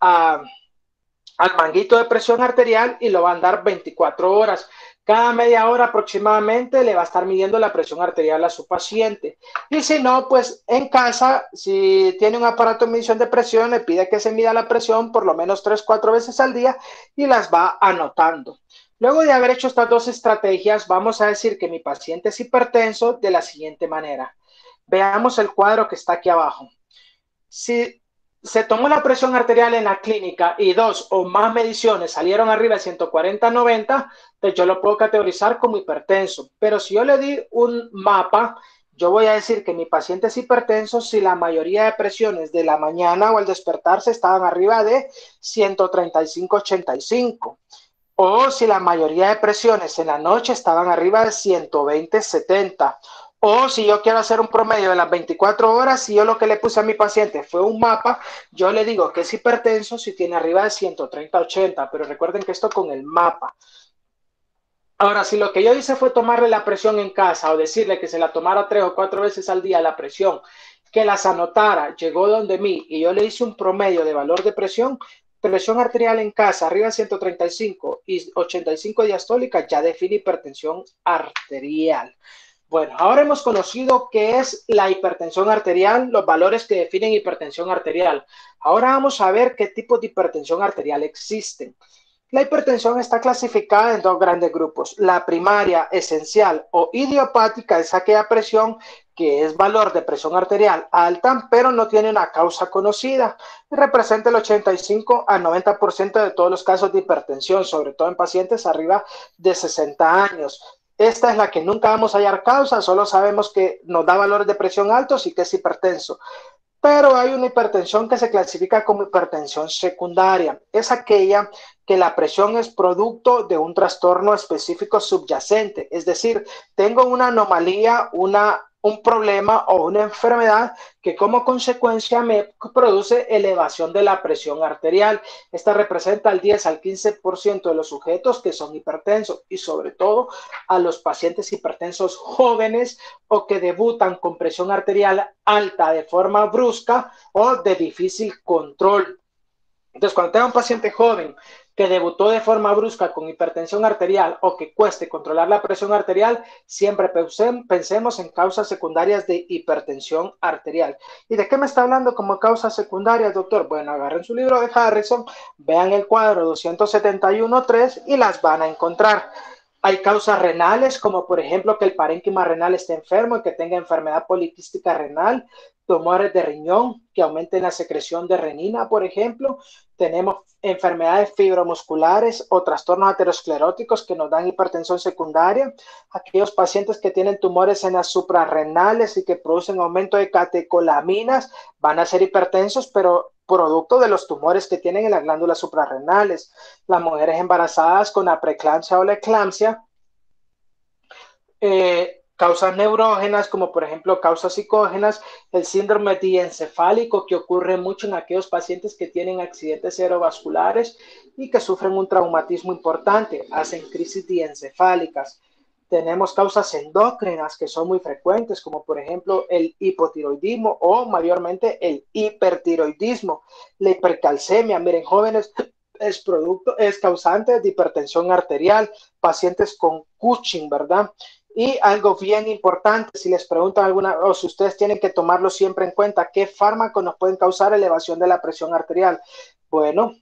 al manguito de presión arterial y lo van a dar 24 horas. Cada media hora aproximadamente le va a estar midiendo la presión arterial a su paciente. Y si no, pues en casa, si tiene un aparato de medición de presión, le pide que se mida la presión por lo menos 3-4 veces al día y las va anotando. Luego de haber hecho estas dos estrategias, vamos a decir que mi paciente es hipertenso de la siguiente manera. Veamos el cuadro que está aquí abajo. Si se tomó la presión arterial en la clínica y 2 o más mediciones salieron arriba de 140/90, pues yo lo puedo categorizar como hipertenso. Pero si yo le di un MAPA, yo voy a decir que mi paciente es hipertenso si la mayoría de presiones de la mañana o al despertarse estaban arriba de 135/85. O si la mayoría de presiones en la noche estaban arriba de 120/70. O si yo quiero hacer un promedio de las 24 horas, si yo lo que le puse a mi paciente fue un MAPA, yo le digo que es hipertenso si tiene arriba de 130/80, pero recuerden que esto con el MAPA. Ahora, si lo que yo hice fue tomarle la presión en casa o decirle que se la tomara 3 o 4 veces al día la presión, que las anotara, llegó donde mí y yo le hice un promedio de valor de presión arterial en casa arriba de 135 y 85 diastólica, ya define hipertensión arterial. Bueno, ahora hemos conocido qué es la hipertensión arterial, los valores que definen hipertensión arterial. Ahora vamos a ver qué tipo de hipertensión arterial existen. La hipertensión está clasificada en dos grandes grupos. La primaria, esencial o idiopática es aquella presión que es valor de presión arterial alta, pero no tiene una causa conocida. Y representa el 85 a 90% de todos los casos de hipertensión, sobre todo en pacientes arriba de 60 años. Esta es la que nunca vamos a hallar causa, solo sabemos que nos da valores de presión altos y que es hipertenso. Pero hay una hipertensión que se clasifica como hipertensión secundaria. Es aquella que la presión es producto de un trastorno específico subyacente. Es decir, tengo una anomalía, un problema o una enfermedad que como consecuencia me produce elevación de la presión arterial. Esta representa el 10 al 15% de los sujetos que son hipertensos y sobre todo a los pacientes hipertensos jóvenes o que debutan con presión arterial alta de forma brusca o de difícil control. Entonces, cuando tenga un paciente joven que debutó de forma brusca con hipertensión arterial o que cueste controlar la presión arterial, siempre pensemos en causas secundarias de hipertensión arterial. ¿Y de qué me está hablando como causas secundarias, doctor? Bueno, agarren su libro de Harrison, vean el cuadro 271.3 y las van a encontrar. Hay causas renales, como por ejemplo que el parénquima renal esté enfermo y que tenga enfermedad poliquística renal, tumores de riñón que aumenten la secreción de renina, por ejemplo. Tenemos enfermedades fibromusculares o trastornos ateroscleróticos que nos dan hipertensión secundaria. Aquellos pacientes que tienen tumores en las suprarrenales y que producen aumento de catecolaminas van a ser hipertensos, pero producto de los tumores que tienen en las glándulas suprarrenales. Las mujeres embarazadas con la preeclampsia o la eclampsia Causas neurógenas, como por ejemplo causas psicógenas, el síndrome diencefálico, que ocurre mucho en aquellos pacientes que tienen accidentes cerebrovasculares y que sufren un traumatismo importante, hacen crisis diencefálicas. Tenemos causas endócrinas que son muy frecuentes, como por ejemplo el hipotiroidismo o mayormente el hipertiroidismo, la hipercalcemia. Miren, jóvenes, es causante de hipertensión arterial, pacientes con Cushing, ¿verdad? Y algo bien importante, si les preguntan alguna, o si ustedes tienen que tomarlo siempre en cuenta, ¿qué fármacos nos pueden causar elevación de la presión arterial? Bueno,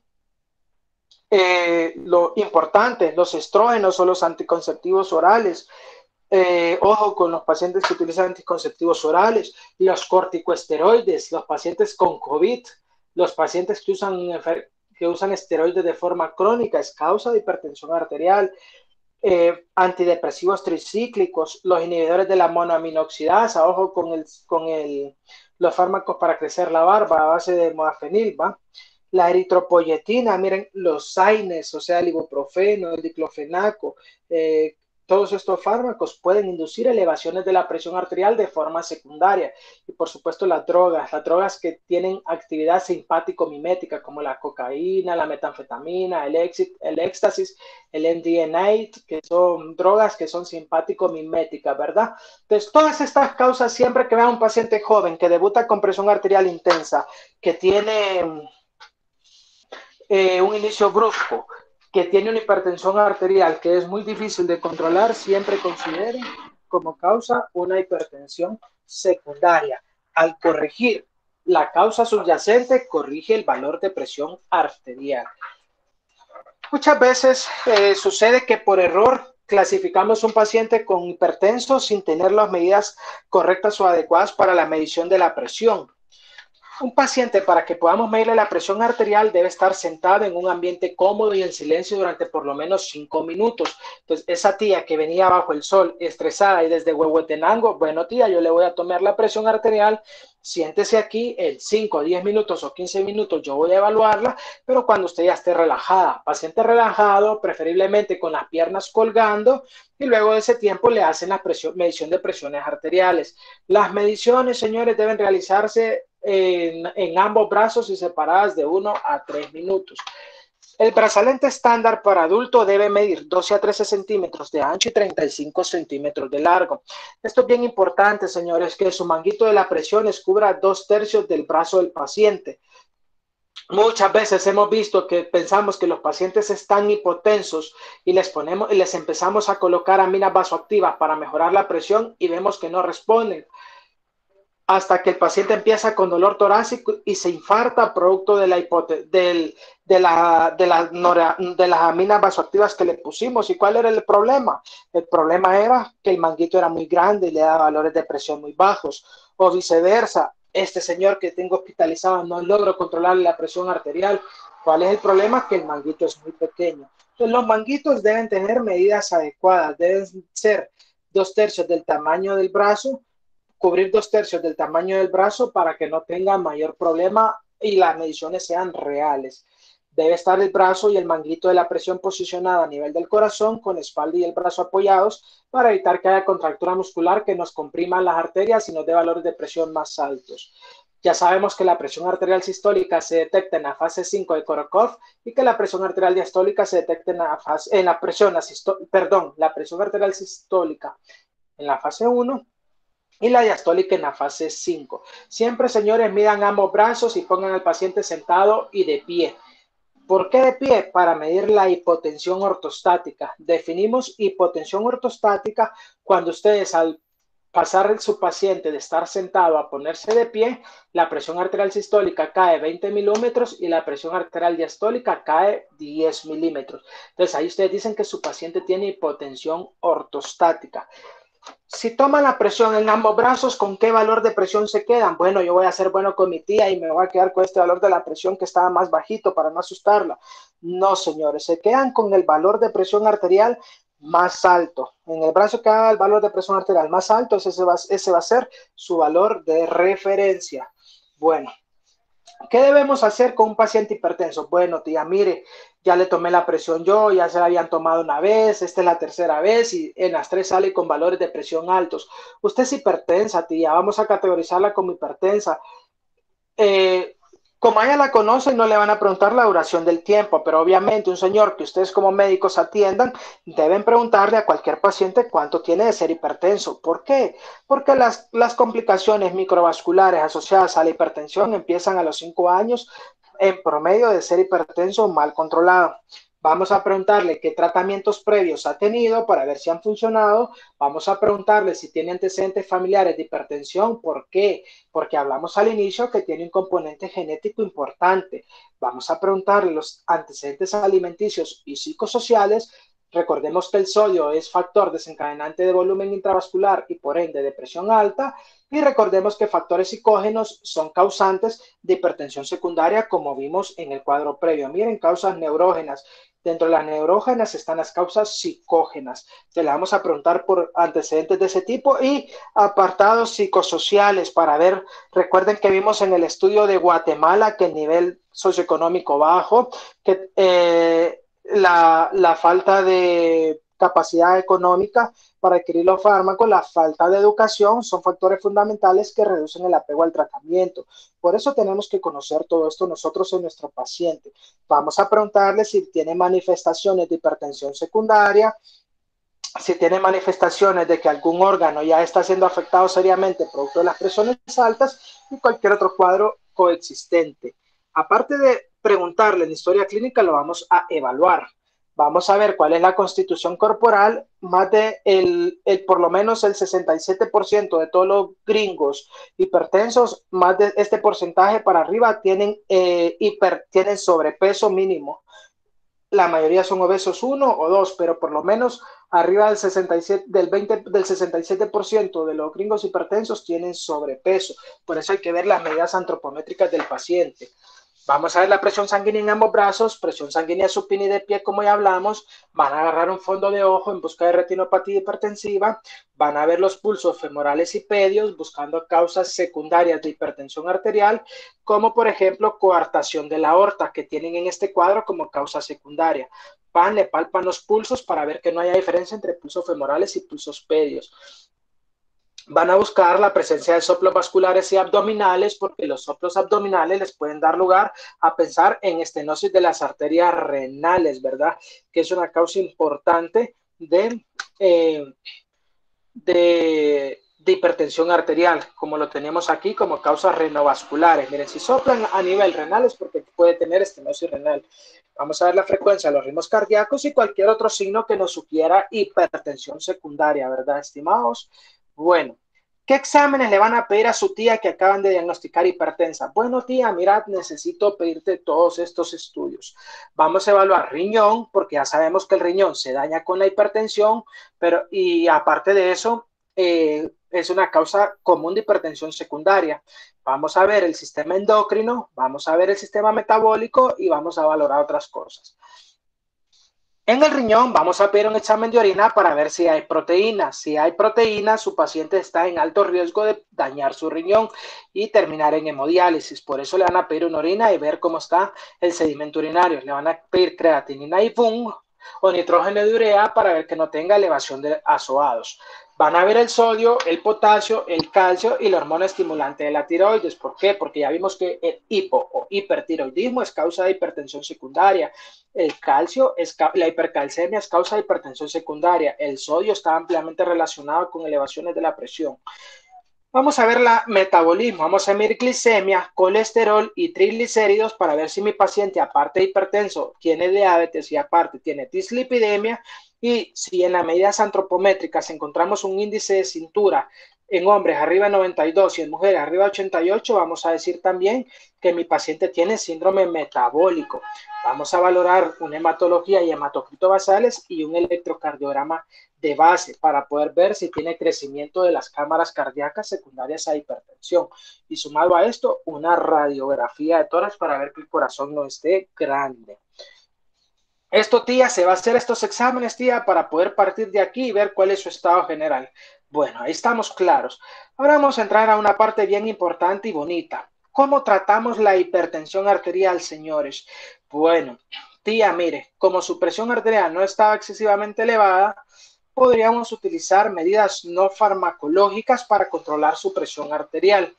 lo importante, los estrógenos o los anticonceptivos orales. Ojo con los pacientes que utilizan anticonceptivos orales, los corticosteroides, los pacientes con COVID, los pacientes que usan esteroides de forma crónica, es causa de hipertensión arterial. Antidepresivos tricíclicos, los inhibidores de la monoaminoxidasa, ojo los fármacos para crecer la barba a base de modafinil, ¿va? La eritropoyetina, miren, los AINES, o sea, el ibuprofeno, el diclofenaco, todos estos fármacos pueden inducir elevaciones de la presión arterial de forma secundaria. Y por supuesto las drogas que tienen actividad simpático-mimética, como la cocaína, la metanfetamina, el éxtasis, el MDMA, que son drogas que son simpático-miméticas, ¿verdad? Entonces, todas estas causas, siempre que vean un paciente joven que debuta con presión arterial intensa, que tiene un inicio brusco, que tiene una hipertensión arterial que es muy difícil de controlar, siempre consideren como causa una hipertensión secundaria. Al corregir la causa subyacente, corrige el valor de presión arterial. Muchas veces sucede que por error clasificamos un paciente con hipertenso sin tener las medidas correctas o adecuadas para la medición de la presión. Un paciente, para que podamos medirle la presión arterial, debe estar sentado en un ambiente cómodo y en silencio durante por lo menos 5 minutos. Entonces, esa tía que venía bajo el sol, estresada y desde Huehuetenango, bueno tía, yo le voy a tomar la presión arterial, siéntese aquí en 5, 10 minutos o 15 minutos, yo voy a evaluarla, pero cuando usted ya esté relajada, paciente relajado, preferiblemente con las piernas colgando, y luego de ese tiempo le hacen la medición de presiones arteriales. Las mediciones, señores, deben realizarse en ambos brazos y separadas de 1 a 3 minutos. El brazalete estándar para adulto debe medir 12 a 13 centímetros de ancho y 35 centímetros de largo. Esto es bien importante, señores, que su manguito de la presión cubra 2/3 del brazo del paciente. Muchas veces hemos visto que pensamos que los pacientes están hipotensos y les empezamos a colocar aminas vasoactivas para mejorar la presión y vemos que no responden, hasta que el paciente empieza con dolor torácico y se infarta producto de las aminas vasoactivas que le pusimos. ¿Y cuál era el problema? El problema era que el manguito era muy grande y le daba valores de presión muy bajos, o viceversa. Este señor que tengo hospitalizado no logro controlar la presión arterial. ¿Cuál es el problema? Que el manguito es muy pequeño. Entonces, los manguitos deben tener medidas adecuadas, deben ser 2/3 del tamaño del brazo, cubrir 2/3 del tamaño del brazo para que no tenga mayor problema y las mediciones sean reales. Debe estar el brazo y el manguito de la presión posicionado a nivel del corazón, con la espalda y el brazo apoyados, para evitar que haya contractura muscular que nos comprima las arterias y nos dé valores de presión más altos. Ya sabemos que la presión arterial sistólica se detecta en la fase 5 de Korokov y que la presión arterial diastólica se detecta la presión arterial sistólica en la fase 1 y la diastólica en la fase 5. Siempre, señores, midan ambos brazos y pongan al paciente sentado y de pie. ¿Por qué de pie? Para medir la hipotensión ortostática. Definimos hipotensión ortostática cuando ustedes, al pasar su paciente de estar sentado a ponerse de pie, la presión arterial sistólica cae 20 milímetros y la presión arterial diastólica cae 10 milímetros. Entonces ahí ustedes dicen que su paciente tiene hipotensión ortostática. Si toman la presión en ambos brazos, ¿con qué valor de presión se quedan? Bueno, yo voy a ser bueno con mi tía y me voy a quedar con este valor de la presión que estaba más bajito para no asustarla. No, señores, se quedan con el valor de presión arterial más alto. En el brazo que haga el valor de presión arterial más alto, ese va a ser su valor de referencia. Bueno, ¿Qué debemos hacer con un paciente hipertenso? Bueno, tía, mire, ya le tomé la presión yo, ya se la habían tomado una vez, esta es la tercera vez y en las tres sale con valores de presión altos. Usted es hipertensa, tía, vamos a categorizarla como hipertensa. eh, Como ella la conoce, no le van a preguntar la duración del tiempo, pero obviamente un señor que ustedes como médicos atiendan, deben preguntarle a cualquier paciente cuánto tiene de ser hipertenso. ¿Por qué? Porque las complicaciones microvasculares asociadas a la hipertensión empiezan a los 5 años en promedio de ser hipertenso mal controlado. Vamos a preguntarle qué tratamientos previos ha tenido para ver si han funcionado. Vamos a preguntarle si tiene antecedentes familiares de hipertensión. ¿Por qué? Porque hablamos al inicio que tiene un componente genético importante. Vamos a preguntarle los antecedentes alimenticios y psicosociales. Recordemos que el sodio es factor desencadenante de volumen intravascular y por ende de presión alta. Y recordemos que factores psicógenos son causantes de hipertensión secundaria, como vimos en el cuadro previo. Miren, causas neurógenas. Dentro de las neurógenas están las causas psicógenas. Te le vamos a preguntar por antecedentes de ese tipo y apartados psicosociales para ver. Recuerden que vimos en el estudio de Guatemala que el nivel socioeconómico bajo, que la falta de capacidad económica para adquirir los fármacos, la falta de educación son factores fundamentales que reducen el apego al tratamiento. Por eso tenemos que conocer todo esto nosotros en nuestro paciente. Vamos a preguntarle si tiene manifestaciones de hipertensión secundaria, si tiene manifestaciones de que algún órgano ya está siendo afectado seriamente producto de las presiones altas y cualquier otro cuadro coexistente. Aparte de preguntarle en historia clínica, lo vamos a evaluar. Vamos a ver cuál es la constitución corporal. Más de por lo menos el 67% de todos los gringos hipertensos, más de este porcentaje para arriba tienen sobrepeso mínimo. La mayoría son obesos 1 o 2, pero por lo menos arriba del 67, del 67% de los gringos hipertensos tienen sobrepeso. Por eso hay que ver las medidas antropométricas del paciente. Vamos a ver la presión sanguínea en ambos brazos, presión sanguínea supina y de pie, como ya hablamos. Van a agarrar un fondo de ojo en busca de retinopatía hipertensiva. Van a ver los pulsos femorales y pedios buscando causas secundarias de hipertensión arterial, como por ejemplo coartación de la aorta, que tienen en este cuadro como causa secundaria. Le palpan los pulsos para ver que no haya diferencia entre pulsos femorales y pulsos pedios. Van a buscar la presencia de soplos vasculares y abdominales, porque los soplos abdominales les pueden dar lugar a pensar en estenosis de las arterias renales, ¿verdad? Que es una causa importante de hipertensión arterial, como lo tenemos aquí como causas renovasculares. Miren, si soplan a nivel renal es porque puede tener estenosis renal. Vamos a ver la frecuencia de los ritmos cardíacos y cualquier otro signo que nos sugiera hipertensión secundaria, ¿verdad, estimados? Bueno, ¿qué exámenes le van a pedir a su tía que acaban de diagnosticar hipertensa? Bueno, tía, mirad, necesito pedirte todos estos estudios. Vamos a evaluar riñón, porque ya sabemos que el riñón se daña con la hipertensión, y aparte de eso, es una causa común de hipertensión secundaria. Vamos a ver el sistema endocrino, vamos a ver el sistema metabólico y vamos a valorar otras cosas. En el riñón vamos a pedir un examen de orina para ver si hay proteínas. Si hay proteínas, su paciente está en alto riesgo de dañar su riñón y terminar en hemodiálisis. Por eso le van a pedir una orina y ver cómo está el sedimento urinario. Le van a pedir creatinina y VUM o nitrógeno de urea para ver que no tenga elevación de azoados. Van a ver el sodio, el potasio, el calcio y la hormona estimulante de la tiroides. ¿Por qué? Porque ya vimos que el hipo o hipertiroidismo es causa de hipertensión secundaria. El calcio, la hipercalcemia es causa de hipertensión secundaria. El sodio está ampliamente relacionado con elevaciones de la presión. Vamos a ver la metabolismo, vamos a medir glicemia, colesterol y triglicéridos para ver si mi paciente, aparte de hipertenso, tiene diabetes y aparte tiene dislipidemia, y si en las medidas antropométricas encontramos un índice de cintura en hombres arriba de 92 y en mujeres arriba de 88, vamos a decir también que mi paciente tiene síndrome metabólico. Vamos a valorar una hematología y hematocrito basales y un electrocardiograma de base para poder ver si tiene crecimiento de las cámaras cardíacas secundarias a hipertensión. Y sumado a esto, una radiografía de tórax para ver que el corazón no esté grande. Esto, tía, se va a hacer estos exámenes, tía, para poder partir de aquí y ver cuál es su estado general. Bueno, ahí estamos claros. Ahora vamos a entrar a una parte bien importante y bonita. ¿Cómo tratamos la hipertensión arterial, señores? Bueno, tía, mire, como su presión arterial no estaba excesivamente elevada, podríamos utilizar medidas no farmacológicas para controlar su presión arterial.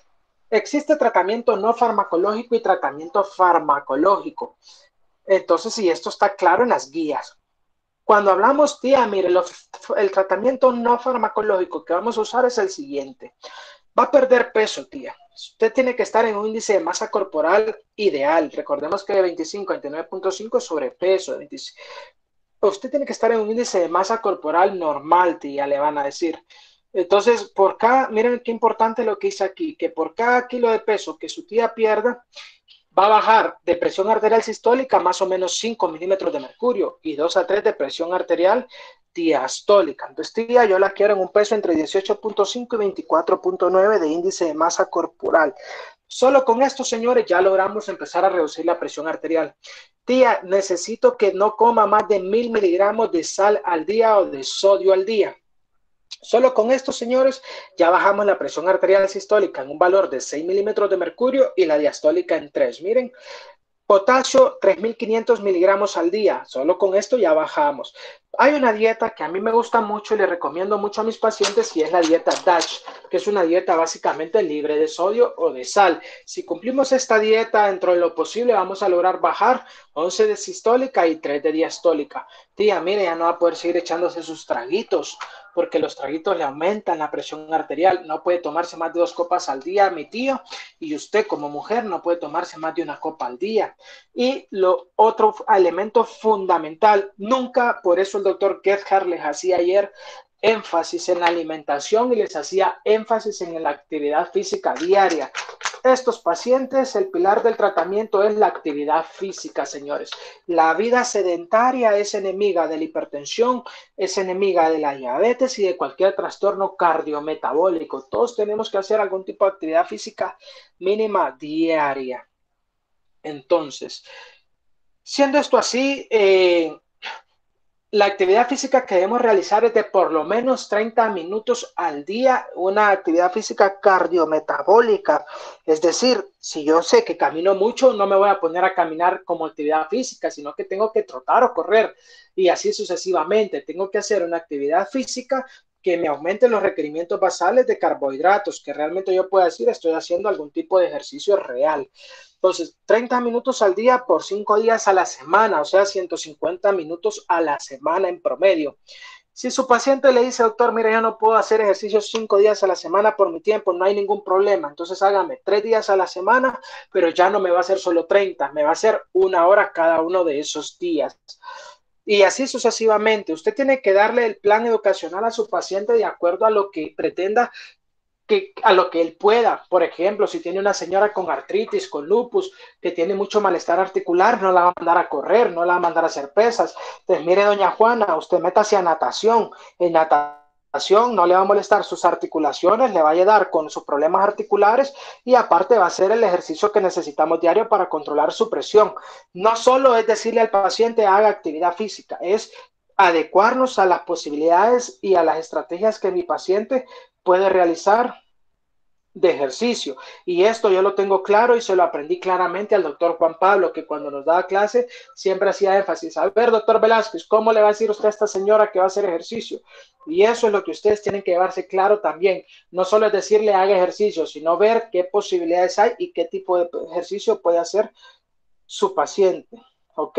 Existe tratamiento no farmacológico y tratamiento farmacológico. Entonces, y esto está claro en las guías. Cuando hablamos, tía, mire, el tratamiento no farmacológico que vamos a usar es el siguiente. Va a perder peso, tía. Usted tiene que estar en un índice de masa corporal ideal. Recordemos que de 25 a 29.5 es sobrepeso. De 25. Usted tiene que estar en un índice de masa corporal normal, tía, le van a decir. Entonces, por cada, miren qué importante lo que hice aquí, que por cada kilo de peso que su tía pierda, va a bajar de presión arterial sistólica más o menos 5 milímetros de mercurio y 2 a 3 de presión arterial diastólica. Entonces, tía, yo la quiero en un peso entre 18.5 y 24.9 de índice de masa corporal. Solo con esto, señores, ya logramos empezar a reducir la presión arterial. Tía, necesito que no coma más de 1000 miligramos de sal al día o de sodio al día. Solo con esto, señores, ya bajamos la presión arterial sistólica en un valor de 6 milímetros de mercurio y la diastólica en 3. Miren, potasio 3500 miligramos al día. Solo con esto ya bajamos. Hay una dieta que a mí me gusta mucho y le recomiendo mucho a mis pacientes y es la dieta DASH, que es una dieta básicamente libre de sodio o de sal. Si cumplimos esta dieta dentro de lo posible, vamos a lograr bajar 11 de sistólica y 3 de diastólica. Tía, mire, ya no va a poder seguir echándose sus traguitos, porque los traguitos le aumentan la presión arterial. No puede tomarse más de 2 copas al día, mi tío, y usted como mujer no puede tomarse más de una copa al día. Y lo otro elemento fundamental, nunca, por eso el doctor Gebhard les hacía ayer énfasis en la alimentación y les hacía énfasis en la actividad física diaria. Estos pacientes, el pilar del tratamiento es la actividad física, señores. La vida sedentaria es enemiga de la hipertensión, es enemiga de la diabetes y de cualquier trastorno cardiometabólico. Todos tenemos que hacer algún tipo de actividad física mínima diaria. Entonces, siendo esto así, la actividad física que debemos realizar es de por lo menos 30 minutos al día, una actividad física cardiometabólica. Es decir, si yo sé que camino mucho, no me voy a poner a caminar como actividad física, sino que tengo que trotar o correr y así sucesivamente. Tengo que hacer una actividad física que me aumente los requerimientos basales de carbohidratos, que realmente yo pueda decir estoy haciendo algún tipo de ejercicio real. Entonces, 30 minutos al día por 5 días a la semana, o sea, 150 minutos a la semana en promedio. Si su paciente le dice, doctor, mira, yo no puedo hacer ejercicios 5 días a la semana por mi tiempo, no hay ningún problema. Entonces hágame 3 días a la semana, pero ya no me va a hacer solo 30, me va a hacer 1 hora cada uno de esos días. Y así sucesivamente. Usted tiene que darle el plan educacional a su paciente de acuerdo a lo que pretenda, a lo que él pueda. Por ejemplo, si tiene una señora con artritis, con lupus, que tiene mucho malestar articular, no la va a mandar a correr, no la va a mandar a hacer pesas. Entonces, mire, doña Juana, usted métase a natación. En natación no le va a molestar sus articulaciones, le va a ayudar con sus problemas articulares y aparte va a ser el ejercicio que necesitamos diario para controlar su presión. No solo es decirle al paciente haga actividad física, es adecuarnos a las posibilidades y a las estrategias que mi paciente puede realizar de ejercicio. Y esto yo lo tengo claro y se lo aprendí claramente al doctor Juan Pablo, que cuando nos daba clase siempre hacía énfasis. A ver, doctor Velázquez, ¿cómo le va a decir usted a esta señora que va a hacer ejercicio? Y eso es lo que ustedes tienen que llevarse claro también. No solo es decirle haga ejercicio, sino ver qué posibilidades hay y qué tipo de ejercicio puede hacer su paciente. ¿Ok?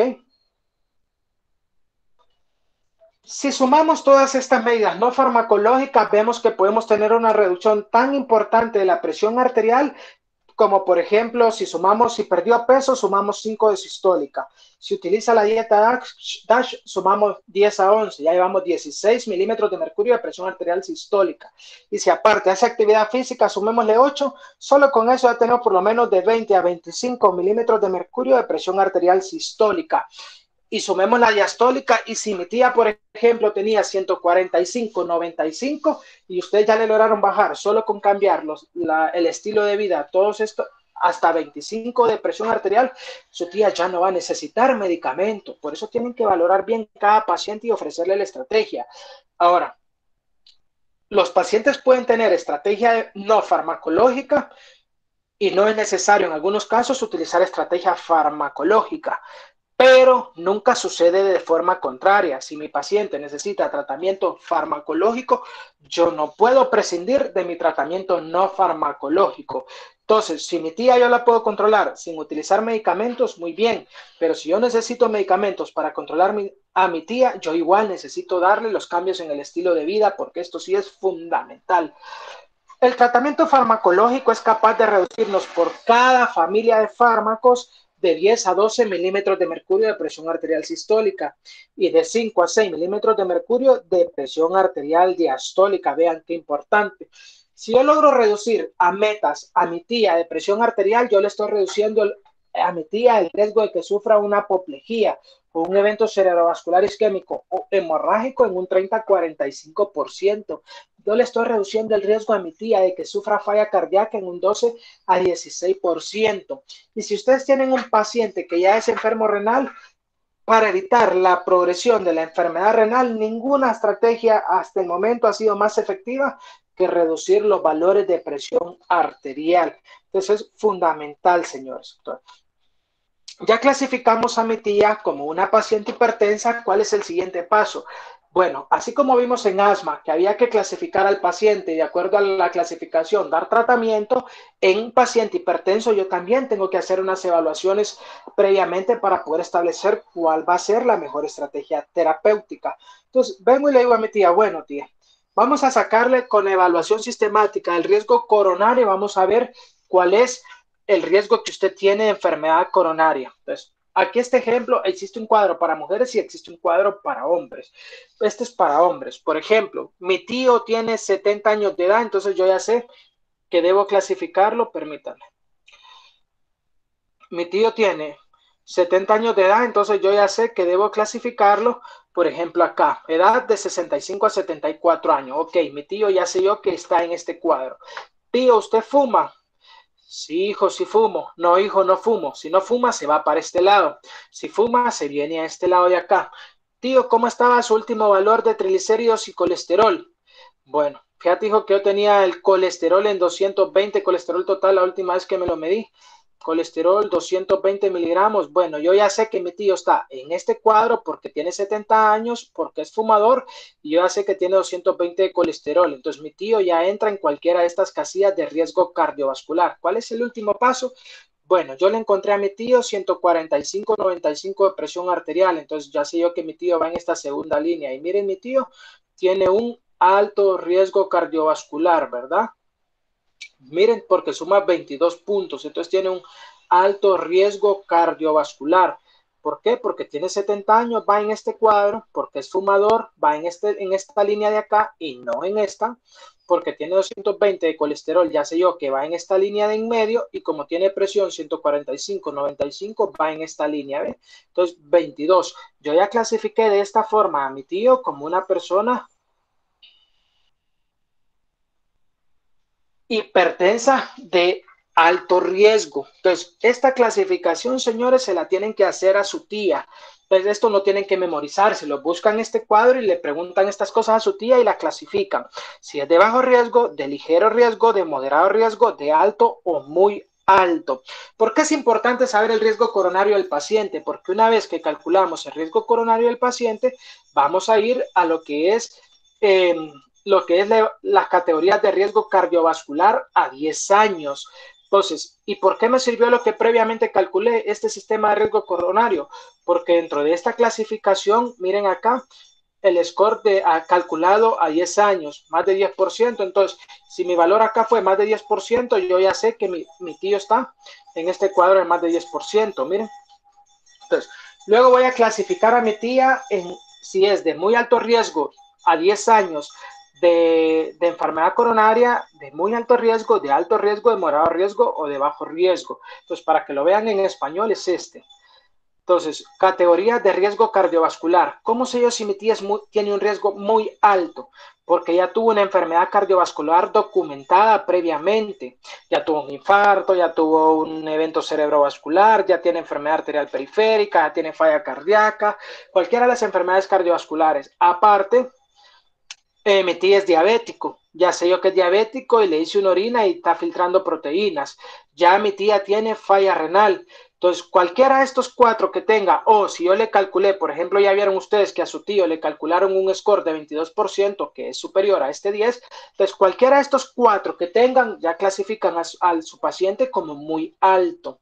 Si sumamos todas estas medidas no farmacológicas, vemos que podemos tener una reducción tan importante de la presión arterial como por ejemplo, si perdió peso, sumamos 5 de sistólica. Si utiliza la dieta DASH, sumamos 10 a 11, ya llevamos 16 milímetros de mercurio de presión arterial sistólica. Y si aparte hace actividad física, sumémosle 8, solo con eso ya tenemos por lo menos de 20 a 25 milímetros de mercurio de presión arterial sistólica. Y sumemos la diastólica, y si mi tía, por ejemplo, tenía 145, 95, y ustedes ya le lograron bajar solo con cambiar el estilo de vida, todos estos, hasta 25 de presión arterial, su tía ya no va a necesitar medicamento. Por eso tienen que valorar bien cada paciente y ofrecerle la estrategia. Ahora, los pacientes pueden tener estrategia no farmacológica y no es necesario en algunos casos utilizar estrategia farmacológica, pero nunca sucede de forma contraria. Si mi paciente necesita tratamiento farmacológico, yo no puedo prescindir de mi tratamiento no farmacológico. Entonces, si mi tía yo la puedo controlar sin utilizar medicamentos, muy bien, pero si yo necesito medicamentos para controlar a mi tía, yo igual necesito darle los cambios en el estilo de vida, porque esto sí es fundamental. El tratamiento farmacológico es capaz de reducirnos por cada familia de fármacos de 10 a 12 milímetros de mercurio de presión arterial sistólica y de 5 a 6 milímetros de mercurio de presión arterial diastólica. Vean qué importante. Si yo logro reducir a metas a mi tía de presión arterial, yo le estoy reduciendo a mi tía el riesgo de que sufra una apoplejía o un evento cerebrovascular isquémico o hemorrágico en un 30-45%. Yo le estoy reduciendo el riesgo a mi tía de que sufra falla cardíaca en un 12-16%. Y si ustedes tienen un paciente que ya es enfermo renal, para evitar la progresión de la enfermedad renal, ninguna estrategia hasta el momento ha sido más efectiva que reducir los valores de presión arterial. Entonces es fundamental, señores. Ya clasificamos a mi tía como una paciente hipertensa. ¿Cuál es el siguiente paso? Bueno, así como vimos en asma que había que clasificar al paciente de acuerdo a la clasificación, dar tratamiento, en un paciente hipertenso yo también tengo que hacer unas evaluaciones previamente para poder establecer cuál va a ser la mejor estrategia terapéutica. Entonces, vengo y le digo a mi tía, bueno, tía, vamos a sacarle con evaluación sistemática el riesgo coronario, vamos a ver cuál es el riesgo que usted tiene de enfermedad coronaria. Entonces, aquí este ejemplo, existe un cuadro para mujeres y existe un cuadro para hombres. Este es para hombres. Por ejemplo, mi tío tiene 70 años de edad, entonces yo ya sé que debo clasificarlo, permítanme. Mi tío tiene 70 años de edad, entonces yo ya sé que debo clasificarlo, por ejemplo acá, edad de 65 a 74 años. Ok, mi tío ya sé yo que está en este cuadro. Tío, ¿usted fuma? Sí, hijo, sí fumo. No, hijo, no fumo. Si no fuma, se va para este lado. Si fuma, se viene a este lado de acá. Tío, ¿cómo estaba su último valor de triglicéridos y colesterol? Bueno, fíjate, hijo, que yo tenía el colesterol en 220, colesterol total, la última vez que me lo medí. Colesterol 220 miligramos. Bueno, yo ya sé que mi tío está en este cuadro porque tiene 70 años, porque es fumador, y yo ya sé que tiene 220 de colesterol. Entonces mi tío ya entra en cualquiera de estas casillas de riesgo cardiovascular. ¿Cuál es el último paso? Bueno, yo le encontré a mi tío 145-95 de presión arterial, entonces ya sé yo que mi tío va en esta segunda línea. Y miren, mi tío tiene un alto riesgo cardiovascular, ¿verdad? Miren, porque suma 22 puntos, entonces tiene un alto riesgo cardiovascular. ¿Por qué? Porque tiene 70 años, va en este cuadro, porque es fumador, va en esta línea de acá y no en esta, porque tiene 220 de colesterol, ya sé yo que va en esta línea de en medio, y como tiene presión 145-95, va en esta línea, ¿ve? Entonces 22. Yo ya clasifiqué de esta forma a mi tío como una persona hipertensa de alto riesgo. Entonces, esta clasificación, señores, se la tienen que hacer a su tía. Entonces, esto no tienen que memorizárselo. Buscan este cuadro y le preguntan estas cosas a su tía y la clasifican. Si es de bajo riesgo, de ligero riesgo, de moderado riesgo, de alto o muy alto. ¿Por qué es importante saber el riesgo coronario del paciente? Porque una vez que calculamos el riesgo coronario del paciente, vamos a ir a lo que es las categorías de riesgo cardiovascular a 10 años. Entonces, ¿y por qué me sirvió lo que previamente calculé, este sistema de riesgo coronario? Porque dentro de esta clasificación, miren acá, el score calculado a 10 años, más de 10%. Entonces, si mi valor acá fue más de 10%, yo ya sé que mi tío está en este cuadro de más de 10%. Miren. Entonces, luego voy a clasificar a mi tía en si es de muy alto riesgo a 10 años de enfermedad coronaria, de muy alto riesgo, de alto riesgo, de moderado riesgo o de bajo riesgo. Entonces, para que lo vean en español es este. Entonces, categoría de riesgo cardiovascular. ¿Cómo sé yo si mi tía tiene un riesgo muy alto? Porque ya tuvo una enfermedad cardiovascular documentada previamente. Ya tuvo un infarto, ya tuvo un evento cerebrovascular, ya tiene enfermedad arterial periférica, ya tiene falla cardíaca, cualquiera de las enfermedades cardiovasculares. Aparte, mi tía es diabético. ya sé yo que es diabético y le hice una orina y está filtrando proteínas. Ya mi tía tiene falla renal. Entonces, cualquiera de estos 4 que tenga, o si yo le calculé, por ejemplo, ya vieron ustedes que a su tío le calcularon un score de 22%, que es superior a este 10, entonces cualquiera de estos 4 que tengan, ya clasifican a su paciente como muy alto.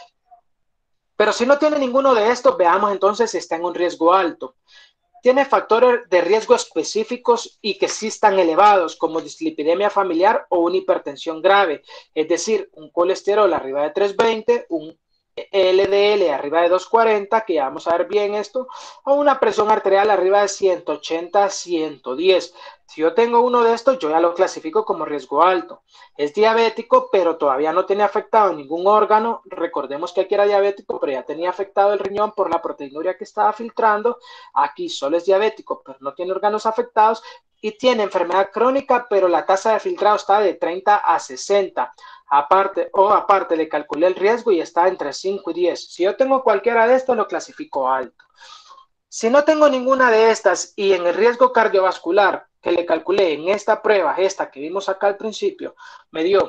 Pero si no tiene ninguno de estos, veamos entonces si está en un riesgo alto. Tiene factores de riesgo específicos y que sí están elevados, como dislipidemia familiar o una hipertensión grave, es decir, un colesterol arriba de 320, un LDL arriba de 240, que ya vamos a ver bien esto, o una presión arterial arriba de 180, 110. Si yo tengo uno de estos, yo ya lo clasifico como riesgo alto. Es diabético, pero todavía no tiene afectado ningún órgano. Recordemos que aquí era diabético, pero ya tenía afectado el riñón por la proteinuria que estaba filtrando. Aquí solo es diabético, pero no tiene órganos afectados y tiene enfermedad crónica, pero la tasa de filtrado está de 30 a 60. Aparte le calculé el riesgo y está entre 5 y 10. Si yo tengo cualquiera de estos, lo clasifico alto. Si no tengo ninguna de estas y en el riesgo cardiovascular que le calculé en esta prueba, esta que vimos acá al principio, me dio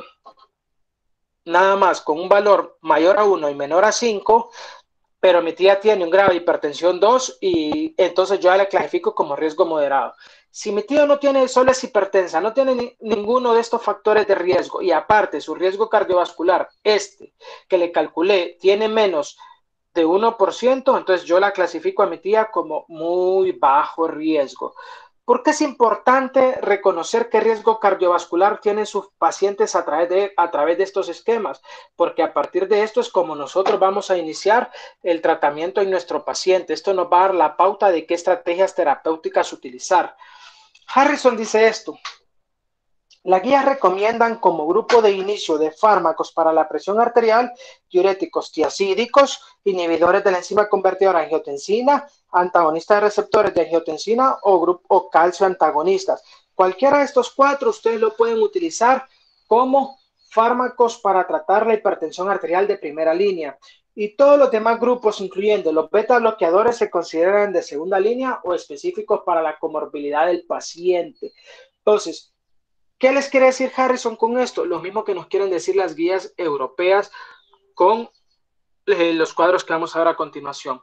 nada más con un valor mayor a 1 y menor a 5, pero mi tía tiene un grado de hipertensión 2 y entonces yo ya la clasifico como riesgo moderado. Si mi tío no tiene, solo es hipertensa, no tiene ninguno de estos factores de riesgo y aparte su riesgo cardiovascular, que le calculé, tiene menos de 1%, entonces yo la clasifico a mi tía como muy bajo riesgo. ¿Por qué es importante reconocer qué riesgo cardiovascular tienen sus pacientes a través de estos esquemas? Porque a partir de esto es como nosotros vamos a iniciar el tratamiento en nuestro paciente. Esto nos va a dar la pauta de qué estrategias terapéuticas utilizar. Harrison dice esto: las guías recomiendan como grupo de inicio de fármacos para la presión arterial diuréticos tiazídicos, inhibidores de la enzima convertidora de angiotensina, antagonistas de receptores de angiotensina o calcio antagonistas. Cualquiera de estos 4 ustedes lo pueden utilizar como fármacos para tratar la hipertensión arterial de primera línea. Y todos los demás grupos, incluyendo los beta bloqueadores, se consideran de segunda línea o específicos para la comorbilidad del paciente. Entonces, ¿qué les quiere decir Harrison con esto? Lo mismo que nos quieren decir las guías europeas con los cuadros que vamos a ver a continuación.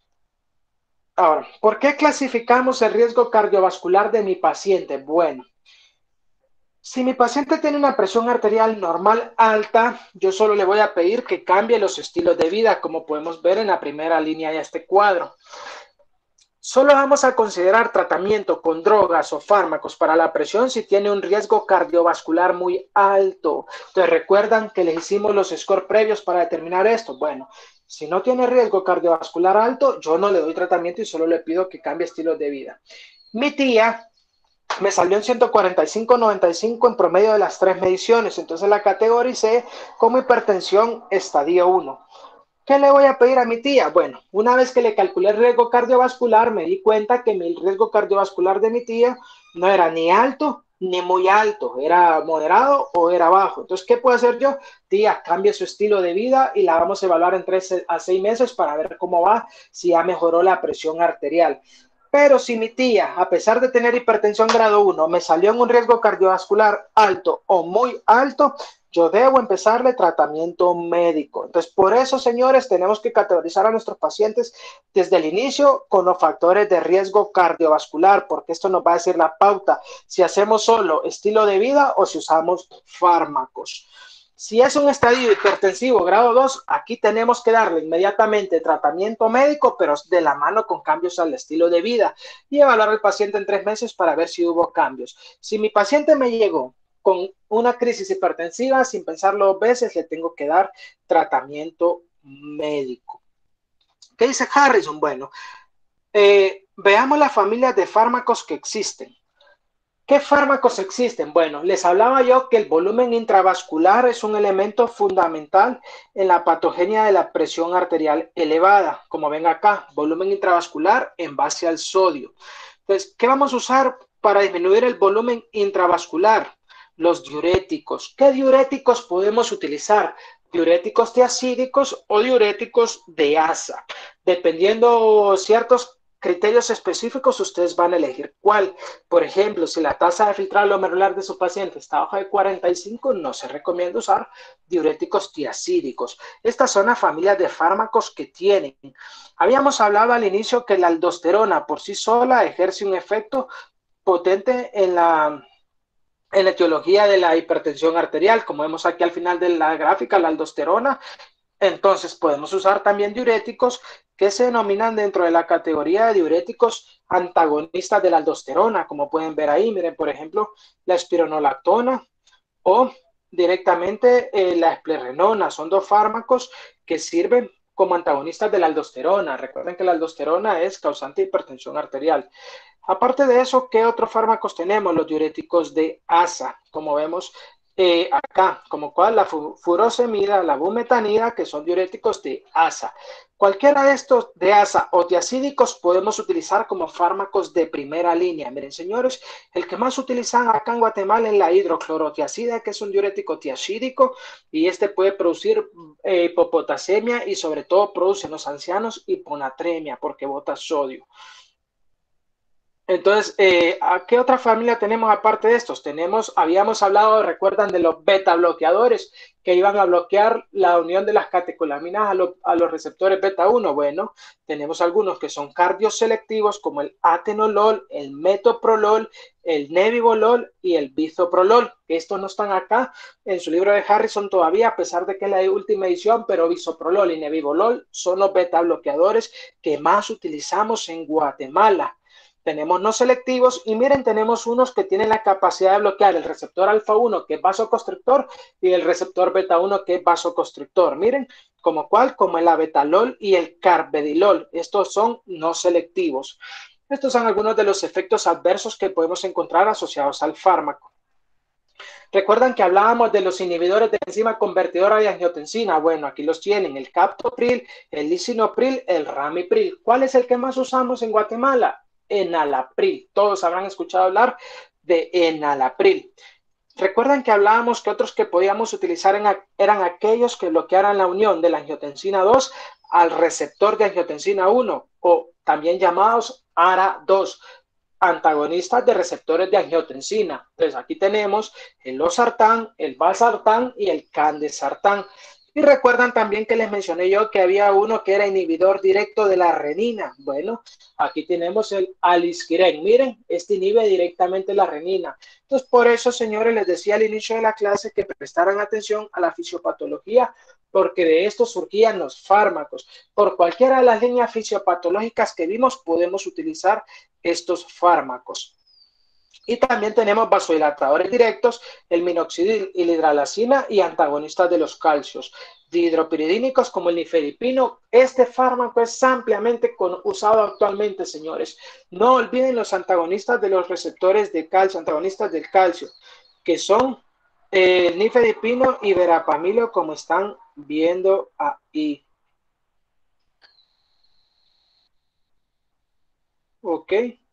Ahora, ¿por qué clasificamos el riesgo cardiovascular de mi paciente? Bueno, si mi paciente tiene una presión arterial normal alta, yo solo le voy a pedir que cambie los estilos de vida, como podemos ver en la primera línea de este cuadro. Solo vamos a considerar tratamiento con drogas o fármacos para la presión si tiene un riesgo cardiovascular muy alto. Entonces, ¿recuerdan que les hicimos los scores previos para determinar esto? Bueno, si no tiene riesgo cardiovascular alto, yo no le doy tratamiento y solo le pido que cambie estilos de vida. Mi tía me salió en 145/95 en promedio de las 3 mediciones, entonces la categoricé como hipertensión estadio 1. ¿Qué le voy a pedir a mi tía? Bueno, una vez que le calculé el riesgo cardiovascular, me di cuenta que el riesgo cardiovascular de mi tía no era ni alto ni muy alto, era moderado o era bajo. Entonces, ¿qué puedo hacer yo? Tía, cambie su estilo de vida y la vamos a evaluar en 3 a 6 meses para ver cómo va, si ya mejoró la presión arterial. Pero si mi tía, a pesar de tener hipertensión grado 1, me salió en un riesgo cardiovascular alto o muy alto, yo debo empezarle tratamiento médico. Entonces, por eso, señores, tenemos que categorizar a nuestros pacientes desde el inicio con los factores de riesgo cardiovascular, porque esto nos va a decir la pauta si hacemos solo estilo de vida o si usamos fármacos. Si es un estadio hipertensivo grado 2, aquí tenemos que darle inmediatamente tratamiento médico, pero de la mano con cambios al estilo de vida y evaluar al paciente en 3 meses para ver si hubo cambios. Si mi paciente me llegó con una crisis hipertensiva, sin pensarlo 2 veces, le tengo que dar tratamiento médico. ¿Qué dice Harrison? Bueno, veamos las familias de fármacos que existen. ¿Qué fármacos existen? Bueno, les hablaba yo que el volumen intravascular es un elemento fundamental en la patogenia de la presión arterial elevada. Como ven acá, volumen intravascular en base al sodio. Entonces, ¿qué vamos a usar para disminuir el volumen intravascular? Los diuréticos. ¿Qué diuréticos podemos utilizar? Diuréticos tiazídicos o diuréticos de ASA, dependiendo ciertos criterios específicos, ustedes van a elegir cuál. Por ejemplo, si la tasa de filtrado glomerular de su paciente está bajo de 45, no se recomienda usar diuréticos tiacídicos. Estas son las familias de fármacos que tienen. Habíamos hablado al inicio que la aldosterona por sí sola ejerce un efecto potente en la etiología de la hipertensión arterial, como vemos aquí al final de la gráfica, la aldosterona. Entonces podemos usar también diuréticos que se denominan dentro de la categoría de diuréticos antagonistas de la aldosterona, como pueden ver ahí. Miren, por ejemplo, la espironolactona o directamente la esplerenona. Son dos fármacos que sirven como antagonistas de la aldosterona. Recuerden que la aldosterona es causante de hipertensión arterial. Aparte de eso, ¿qué otros fármacos tenemos? Los diuréticos de ASA, como vemos acá, como cual la furosemida, la bumetanida, que son diuréticos de ASA. Cualquiera de estos de ASA o tiacídicos podemos utilizar como fármacos de primera línea. Miren, señores, el que más utilizan acá en Guatemala es la hidroclorotiacida, que es un diurético tiacídico, y este puede producir hipopotasemia y sobre todo produce en los ancianos hiponatremia porque bota sodio. Entonces, ¿a qué otra familia tenemos aparte de estos? Habíamos hablado, recuerdan, de los beta bloqueadores que iban a bloquear la unión de las catecolaminas a los receptores beta 1. Bueno, tenemos algunos que son cardioselectivos como el atenolol, el metoprolol, el nebivolol y el bisoprolol. Estos no están acá en su libro de Harrison todavía, a pesar de que es la última edición, pero bisoprolol y nebivolol son los beta bloqueadores que más utilizamos en Guatemala. Tenemos no selectivos y miren, tenemos unos que tienen la capacidad de bloquear el receptor alfa 1 que es vasoconstrictor y el receptor beta 1 que es vasoconstrictor. Miren, como el abetalol y el carvedilol. Estos son no selectivos. Estos son algunos de los efectos adversos que podemos encontrar asociados al fármaco. Recuerdan que hablábamos de los inhibidores de enzima convertidora de angiotensina. Bueno, aquí los tienen, el captopril, el lisinopril, el ramipril. ¿Cuál es el que más usamos en Guatemala? Enalapril. Todos habrán escuchado hablar de enalapril. Recuerdan que hablábamos que otros que podíamos utilizar eran aquellos que bloquearan la unión de la angiotensina 2 al receptor de angiotensina 1 o también llamados ARA2, antagonistas de receptores de angiotensina. Entonces aquí tenemos el losartán, el valsartán y el candesartán. Y recuerdan también que les mencioné yo que había uno que era inhibidor directo de la renina. Bueno, aquí tenemos el alisquiren. Miren, este inhibe directamente la renina. Entonces, por eso, señores, les decía al inicio de la clase que prestaran atención a la fisiopatología, porque de esto surgían los fármacos. Por cualquiera de las líneas fisiopatológicas que vimos, podemos utilizar estos fármacos. Y también tenemos vasodilatadores directos, el minoxidil y la hidralazina y antagonistas de los calcios. Dihidropiridínicos como el nifedipino. Este fármaco es ampliamente usado actualmente, señores. No olviden los antagonistas de los receptores de calcio, antagonistas del calcio, que son el nifedipino y verapamilo, como están viendo ahí. Ok.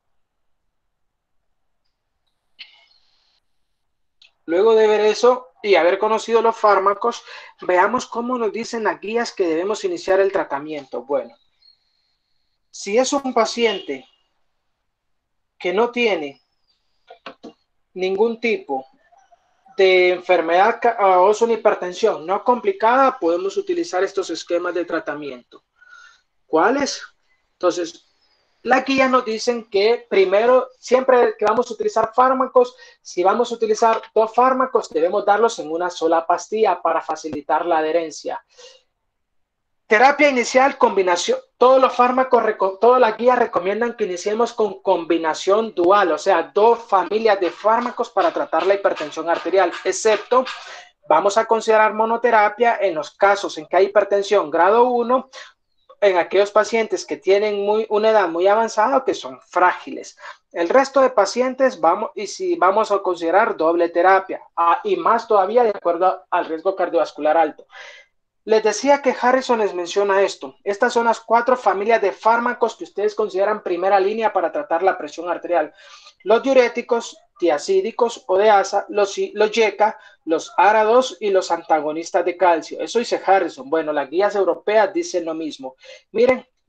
Luego de ver eso y haber conocido los fármacos, veamos cómo nos dicen las guías que debemos iniciar el tratamiento. Bueno, si es un paciente que no tiene ningún tipo de enfermedad o es una hipertensión no complicada, podemos utilizar estos esquemas de tratamiento. ¿Cuáles? Entonces, las guías nos dicen que primero, siempre que vamos a utilizar fármacos, si vamos a utilizar dos fármacos, debemos darlos en una sola pastilla para facilitar la adherencia. Terapia inicial, combinación. Todos los fármacos, todas las guías recomiendan que iniciemos con combinación dual, o sea, dos familias de fármacos para tratar la hipertensión arterial, excepto vamos a considerar monoterapia en los casos en que hay hipertensión grado 1, en aquellos pacientes que tienen una edad muy avanzada o que son frágiles. El resto de pacientes vamos a considerar doble terapia y más todavía de acuerdo al riesgo cardiovascular alto. Les decía que Harrison les menciona esto. Estas son las 4 familias de fármacos que ustedes consideran primera línea para tratar la presión arterial. Los diuréticos, tiacídicos o de ASA, los YECA, los ARA2 y los antagonistas de calcio. Eso dice Harrison. Bueno, las guías europeas dicen lo mismo. Miren,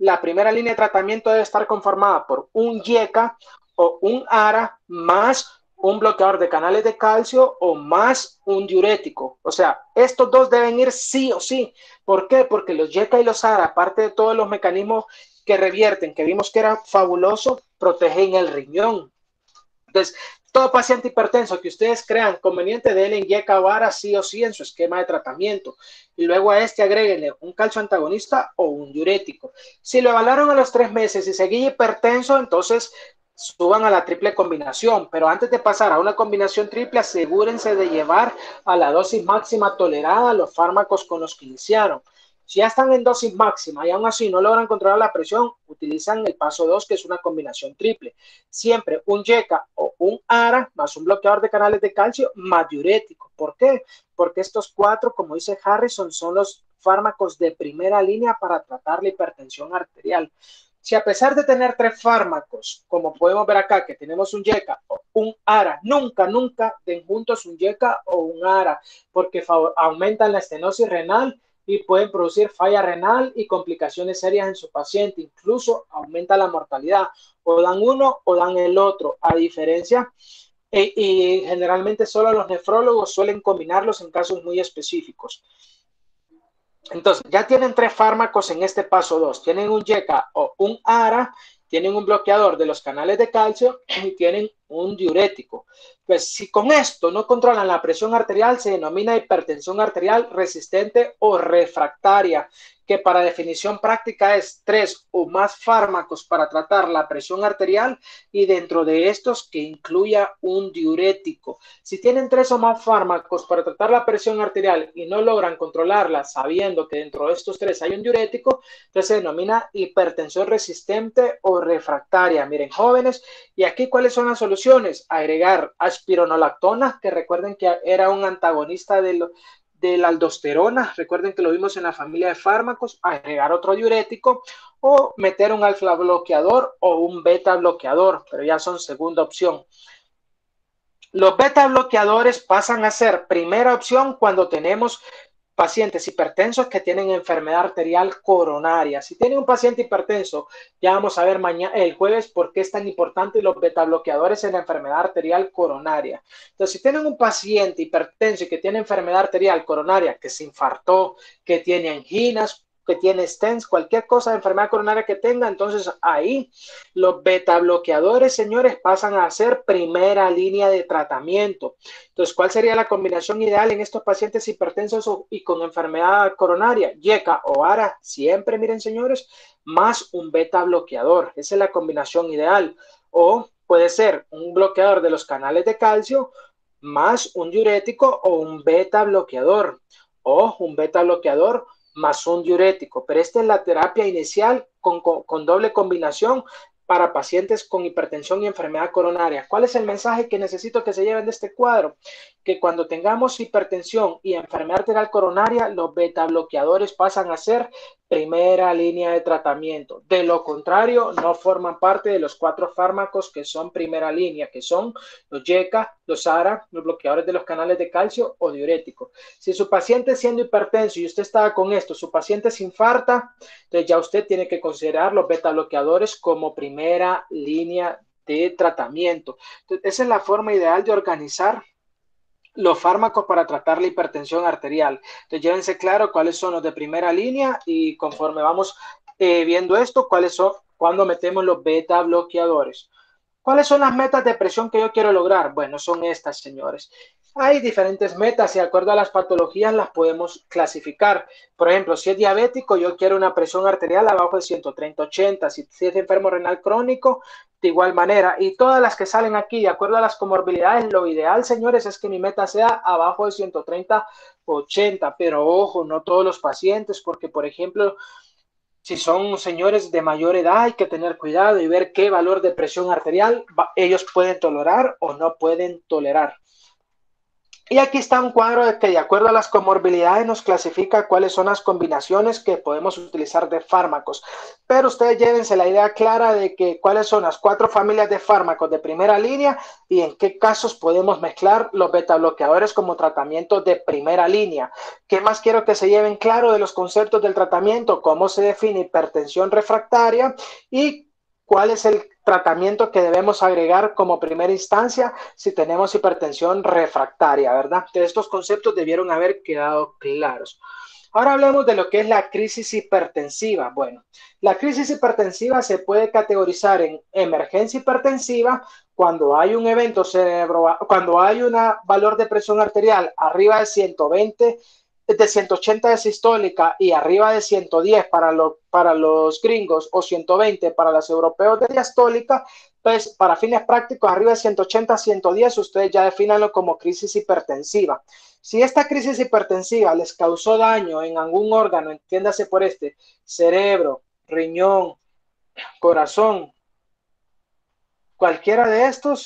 la primera línea de tratamiento debe estar conformada por un YECA o un ARA más un bloqueador de canales de calcio o más un diurético. O sea, estos dos deben ir sí o sí. ¿Por qué? Porque los YECA y los ARA, aparte de todos los mecanismos que revierten, que vimos que era fabuloso, protegen el riñón. Entonces, todo paciente hipertenso que ustedes crean conveniente, denle YECA o ARA sí o sí en su esquema de tratamiento. Y luego a este agréguenle un calcio antagonista o un diurético. Si lo evaluaron a los 3 meses y seguí hipertenso, entonces suban a la triple combinación, pero antes de pasar a una combinación triple, asegúrense de llevar a la dosis máxima tolerada los fármacos con los que iniciaron. Si ya están en dosis máxima y aún así no logran controlar la presión, utilizan el paso 2, que es una combinación triple. Siempre un YECA o un ARA más un bloqueador de canales de calcio más diurético. ¿Por qué? Porque estos 4, como dice Harrison, son los fármacos de primera línea para tratar la hipertensión arterial. Si a pesar de tener 3 fármacos, como podemos ver acá, que tenemos un YECA o un ARA, nunca den juntos un YECA o un ARA, porque aumentan la estenosis renal y pueden producir falla renal y complicaciones serias en su paciente. Incluso aumenta la mortalidad. O dan uno o dan el otro, a diferencia, y generalmente solo los nefrólogos suelen combinarlos en casos muy específicos. Entonces, ya tienen 3 fármacos en este paso 2. Tienen un YECA o un ARA, tienen un bloqueador de los canales de calcio y tienen un diurético. Pues si con esto no controlan la presión arterial, se denomina hipertensión arterial resistente o refractaria, que para definición práctica es 3 o más fármacos para tratar la presión arterial y dentro de estos que incluya un diurético. Si tienen 3 o más fármacos para tratar la presión arterial y no logran controlarla sabiendo que dentro de estos 3 hay un diurético, entonces se denomina hipertensión resistente o refractaria. Miren, jóvenes, y aquí ¿cuáles son las soluciones? Agregar aspironolactona, que recuerden que era un antagonista de la aldosterona, recuerden que lo vimos en la familia de fármacos, agregar otro diurético o meter un alfa bloqueador o un beta bloqueador, pero ya son segunda opción. Los beta bloqueadores pasan a ser primera opción cuando tenemos pacientes hipertensos que tienen enfermedad arterial coronaria. Si tienen un paciente hipertenso, ya vamos a ver mañana, el jueves, por qué es tan importante los beta bloqueadores en la enfermedad arterial coronaria. Entonces, si tienen un paciente hipertenso y que tiene enfermedad arterial coronaria, que se infartó, que tiene anginas, que tiene stents, cualquier cosa de enfermedad coronaria que tenga, entonces ahí los beta bloqueadores, señores, pasan a ser primera línea de tratamiento. Entonces, ¿cuál sería la combinación ideal en estos pacientes hipertensos y con enfermedad coronaria? YECA o ARA, siempre, miren, señores, más un beta bloqueador. Esa es la combinación ideal. O puede ser un bloqueador de los canales de calcio más un diurético o un beta bloqueador. O un beta bloqueador más un diurético, pero esta es la terapia inicial con doble combinación para pacientes con hipertensión y enfermedad coronaria. ¿Cuál es el mensaje que necesito que se lleven de este cuadro? Que cuando tengamos hipertensión y enfermedad arterial coronaria, los beta bloqueadores pasan a ser primera línea de tratamiento. De lo contrario, no forman parte de los 4 fármacos que son primera línea, que son los YECA, los ARA, los bloqueadores de los canales de calcio o diuréticos. Si su paciente siendo hipertenso y usted estaba con esto, su paciente se infarta, entonces ya usted tiene que considerar los beta bloqueadores como primera línea de tratamiento. Entonces, esa es la forma ideal de organizar los fármacos para tratar la hipertensión arterial. Entonces, llévense claro cuáles son los de primera línea y conforme vamos viendo esto, cuáles son cuando metemos los beta bloqueadores. ¿Cuáles son las metas de presión que yo quiero lograr? Bueno, son estas, señores. Hay diferentes metas y de acuerdo a las patologías las podemos clasificar. Por ejemplo, si es diabético, yo quiero una presión arterial abajo de 130/80. Si es enfermo renal crónico, de igual manera. Y todas las que salen aquí, de acuerdo a las comorbilidades, lo ideal, señores, es que mi meta sea abajo de 130/80. Pero ojo, no todos los pacientes, porque, por ejemplo, si son señores de mayor edad, hay que tener cuidado y ver qué valor de presión arterial ellos pueden tolerar o no pueden tolerar. Y aquí está un cuadro de que de acuerdo a las comorbilidades nos clasifica cuáles son las combinaciones que podemos utilizar de fármacos. Pero ustedes llévense la idea clara de que cuáles son las 4 familias de fármacos de primera línea y en qué casos podemos mezclar los beta bloqueadores como tratamiento de primera línea. ¿Qué más quiero que se lleven claro de los conceptos del tratamiento? ¿Cómo se define hipertensión refractaria? Y ¿cuál es el tratamiento que debemos agregar como primera instancia si tenemos hipertensión refractaria, verdad? Entonces, estos conceptos debieron haber quedado claros. Ahora hablemos de lo que es la crisis hipertensiva. Bueno, la crisis hipertensiva se puede categorizar en emergencia hipertensiva cuando hay un evento cuando hay un valor de presión arterial arriba de 120 de 180 de sistólica y arriba de 110 para los gringos o 120 para los europeos de diastólica, pues para fines prácticos arriba de 180 a 110 ustedes ya defínanlo como crisis hipertensiva. Si esta crisis hipertensiva les causó daño en algún órgano, entiéndase por cerebro, riñón, corazón, cualquiera de estos,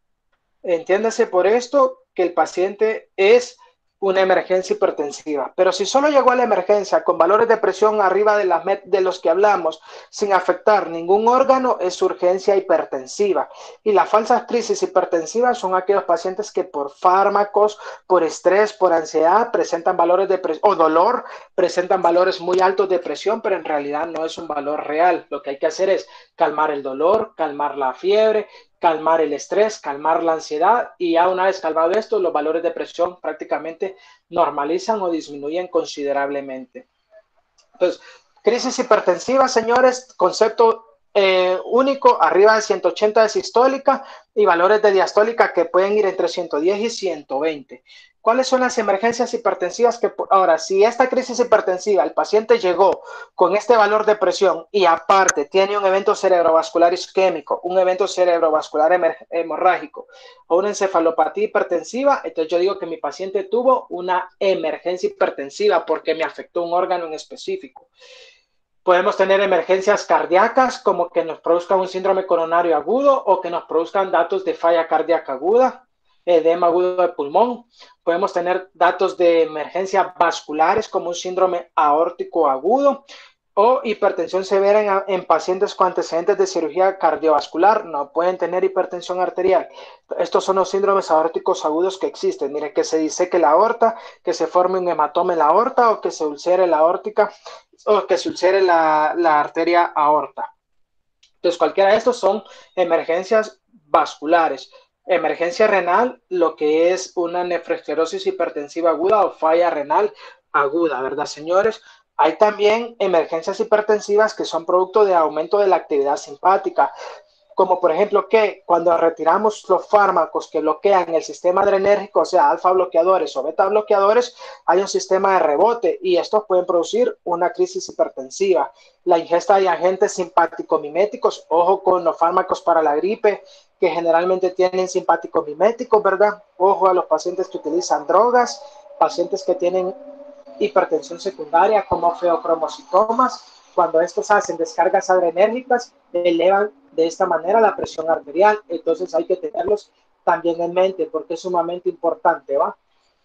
entiéndase por esto que el paciente es una emergencia hipertensiva. Pero si solo llegó a la emergencia con valores de presión arriba de los que hablamos, sin afectar ningún órgano, es urgencia hipertensiva. Y las falsas crisis hipertensivas son aquellos pacientes que por fármacos, por estrés, por ansiedad, presentan valores de presión o dolor, presentan valores muy altos de presión, pero en realidad no es un valor real. Lo que hay que hacer es calmar el dolor, calmar la fiebre, calmar el estrés, calmar la ansiedad y ya una vez calmado esto, los valores de presión prácticamente normalizan o disminuyen considerablemente. Entonces, crisis hipertensiva, señores, concepto único, arriba de 180 de sistólica y valores de diastólica que pueden ir entre 110 y 120. ¿Cuáles son las emergencias hipertensivas? Ahora, si esta crisis hipertensiva, el paciente llegó con este valor de presión y aparte tiene un evento cerebrovascular isquémico, un evento cerebrovascular hemorrágico o una encefalopatía hipertensiva, entonces yo digo que mi paciente tuvo una emergencia hipertensiva porque me afectó un órgano en específico. Podemos tener emergencias cardíacas como que nos produzcan un síndrome coronario agudo o que nos produzcan datos de falla cardíaca aguda, edema agudo de pulmón. Podemos tener datos de emergencia vasculares como un síndrome aórtico agudo o hipertensión severa en pacientes con antecedentes de cirugía cardiovascular. No pueden tener hipertensión arterial. Estos son los síndromes aórticos agudos que existen. Miren, que se diseque la aorta, que se forme un hematoma en la aorta o que se ulcere la aórtica o que se ulcere la arteria aorta. Entonces, cualquiera de estos son emergencias vasculares. Emergencia renal, lo que es una nefroesclerosis hipertensiva aguda o falla renal aguda, ¿verdad, señores? Hay también emergencias hipertensivas que son producto de aumento de la actividad simpática, como por ejemplo que cuando retiramos los fármacos que bloquean el sistema adrenérgico, o sea, alfa bloqueadores o beta bloqueadores, hay un sistema de rebote y estos pueden producir una crisis hipertensiva. La ingesta de agentes simpático-miméticos, ojo con los fármacos para la gripe, que generalmente tienen simpático-miméticos, ¿verdad? Ojo a los pacientes que utilizan drogas, pacientes que tienen hipertensión secundaria como feocromocitomas. Cuando estos hacen descargas adrenérgicas, elevan de esta manera la presión arterial. Entonces hay que tenerlos también en mente porque es sumamente importante, ¿va?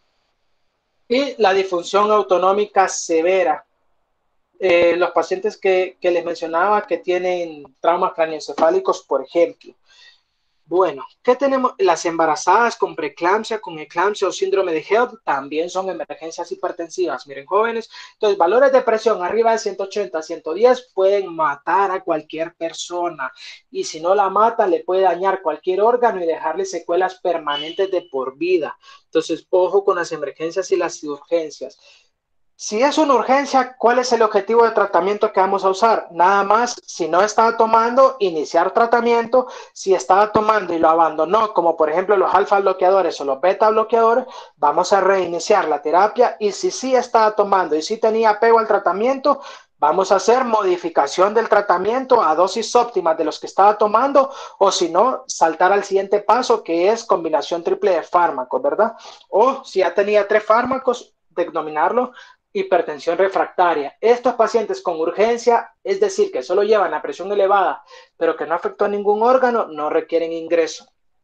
Y la disfunción autonómica severa. Los pacientes que les mencionaba que tienen traumas craneoencefálicos, por ejemplo. Bueno, ¿qué tenemos? Las embarazadas con preeclampsia, con eclampsia o síndrome de HELP también son emergencias hipertensivas. Miren, jóvenes, entonces valores de presión arriba de 180, 110 pueden matar a cualquier persona y si no la mata le puede dañar cualquier órgano y dejarle secuelas permanentes de por vida. Entonces, ojo con las emergencias y las urgencias. Si es una urgencia, ¿cuál es el objetivo de tratamiento que vamos a usar? Nada más, si no estaba tomando, iniciar tratamiento. Si estaba tomando y lo abandonó, como por ejemplo los alfa bloqueadores o los beta bloqueadores, vamos a reiniciar la terapia. Y si sí estaba tomando y sí tenía apego al tratamiento, vamos a hacer modificación del tratamiento a dosis óptimas de los que estaba tomando o si no, saltar al siguiente paso que es combinación triple de fármacos, ¿verdad? O si ya tenía 3 fármacos, denominarlo hipertensión refractaria. Estos pacientes con urgencia, es decir, que solo llevan la presión elevada, pero que no afectó a ningún órgano, no requieren ingreso.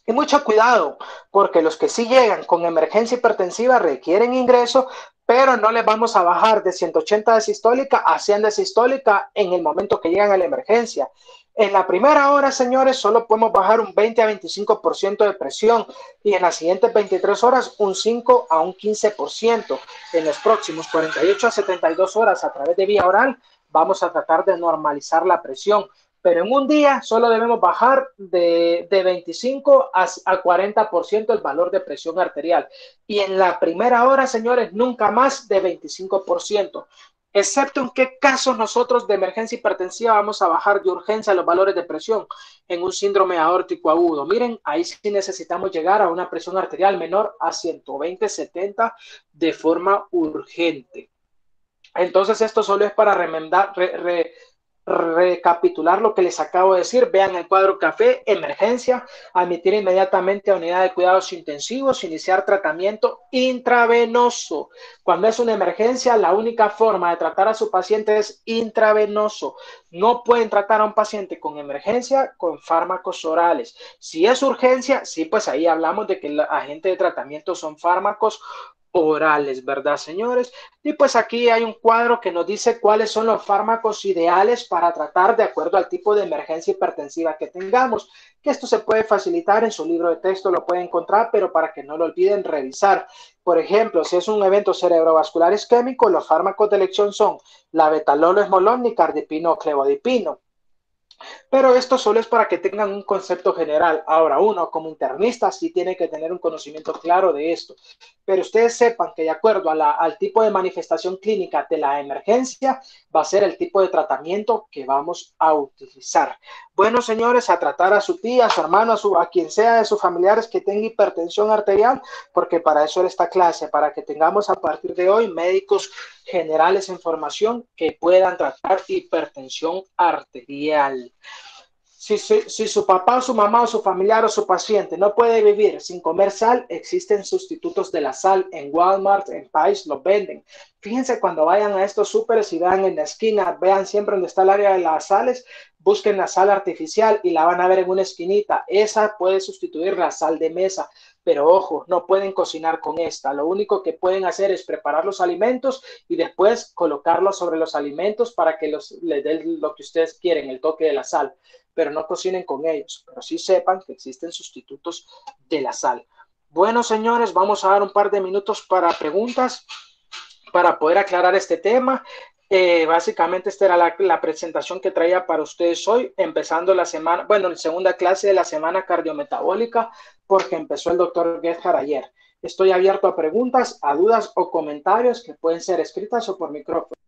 Y mucho cuidado, porque los que sí llegan con emergencia hipertensiva requieren ingreso, pero no les vamos a bajar de 180 de sistólica a 100 de sistólica en el momento que llegan a la emergencia. En la primera hora, señores, solo podemos bajar un 20 a 25% de presión y en las siguientes 23 horas un 5 a un 15%. En los próximos 48 a 72 horas a través de vía oral vamos a tratar de normalizar la presión. Pero en un día solo debemos bajar de 25 a 40% el valor de presión arterial. Y en la primera hora, señores, nunca más de 25%. Excepto en qué casos nosotros de emergencia hipertensiva vamos a bajar de urgencia los valores de presión en un síndrome aórtico agudo. Miren, ahí sí necesitamos llegar a una presión arterial menor a 120/70 de forma urgente. Entonces esto solo es para recapitular lo que les acabo de decir. Vean el cuadro café: emergencia, admitir inmediatamente a unidad de cuidados intensivos, iniciar tratamiento intravenoso. Cuando es una emergencia, la única forma de tratar a su paciente es intravenoso. No pueden tratar a un paciente con emergencia con fármacos orales. Si es urgencia, sí, pues ahí hablamos de que el agente de tratamiento son fármacos orales, ¿verdad, señores? Y pues aquí hay un cuadro que nos dice cuáles son los fármacos ideales para tratar de acuerdo al tipo de emergencia hipertensiva que tengamos, que esto se puede facilitar en su libro de texto, lo pueden encontrar, pero para que no lo olviden revisar. Por ejemplo, si es un evento cerebrovascular isquémico, los fármacos de elección son la betalol, esmolol, nicardipino o clevodipino. Pero esto solo es para que tengan un concepto general. Ahora, uno como internista sí tiene que tener un conocimiento claro de esto. Pero ustedes sepan que de acuerdo al tipo de manifestación clínica de la emergencia, va a ser el tipo de tratamiento que vamos a utilizar. Bueno, señores, a tratar a su tía, a su hermano, a quien sea de sus familiares que tenga hipertensión arterial, porque para eso era esta clase, para que tengamos a partir de hoy médicos generales en formación que puedan tratar hipertensión arterial. Si su papá o su mamá o su familiar o su paciente no puede vivir sin comer sal, existen sustitutos de la sal. En Walmart, en Pais, los venden. Fíjense cuando vayan a estos súperes y vean en la esquina, vean siempre donde está el área de las sales, busquen la sal artificial y la van a ver en una esquinita. Esa puede sustituir la sal de mesa, pero ojo, no pueden cocinar con esta. Lo único que pueden hacer es preparar los alimentos y después colocarlos sobre los alimentos para que les den lo que ustedes quieren, el toque de la sal, pero no cocinen con ellos, pero sí sepan que existen sustitutos de la sal. Bueno, señores, vamos a dar un par de minutos para preguntas para poder aclarar este tema. Básicamente esta era la presentación que traía para ustedes hoy, empezando la semana, bueno, la segunda clase de la semana cardiometabólica, porque empezó el doctor Gerhard ayer. Estoy abierto a preguntas, a dudas o comentarios que pueden ser escritas o por micrófono.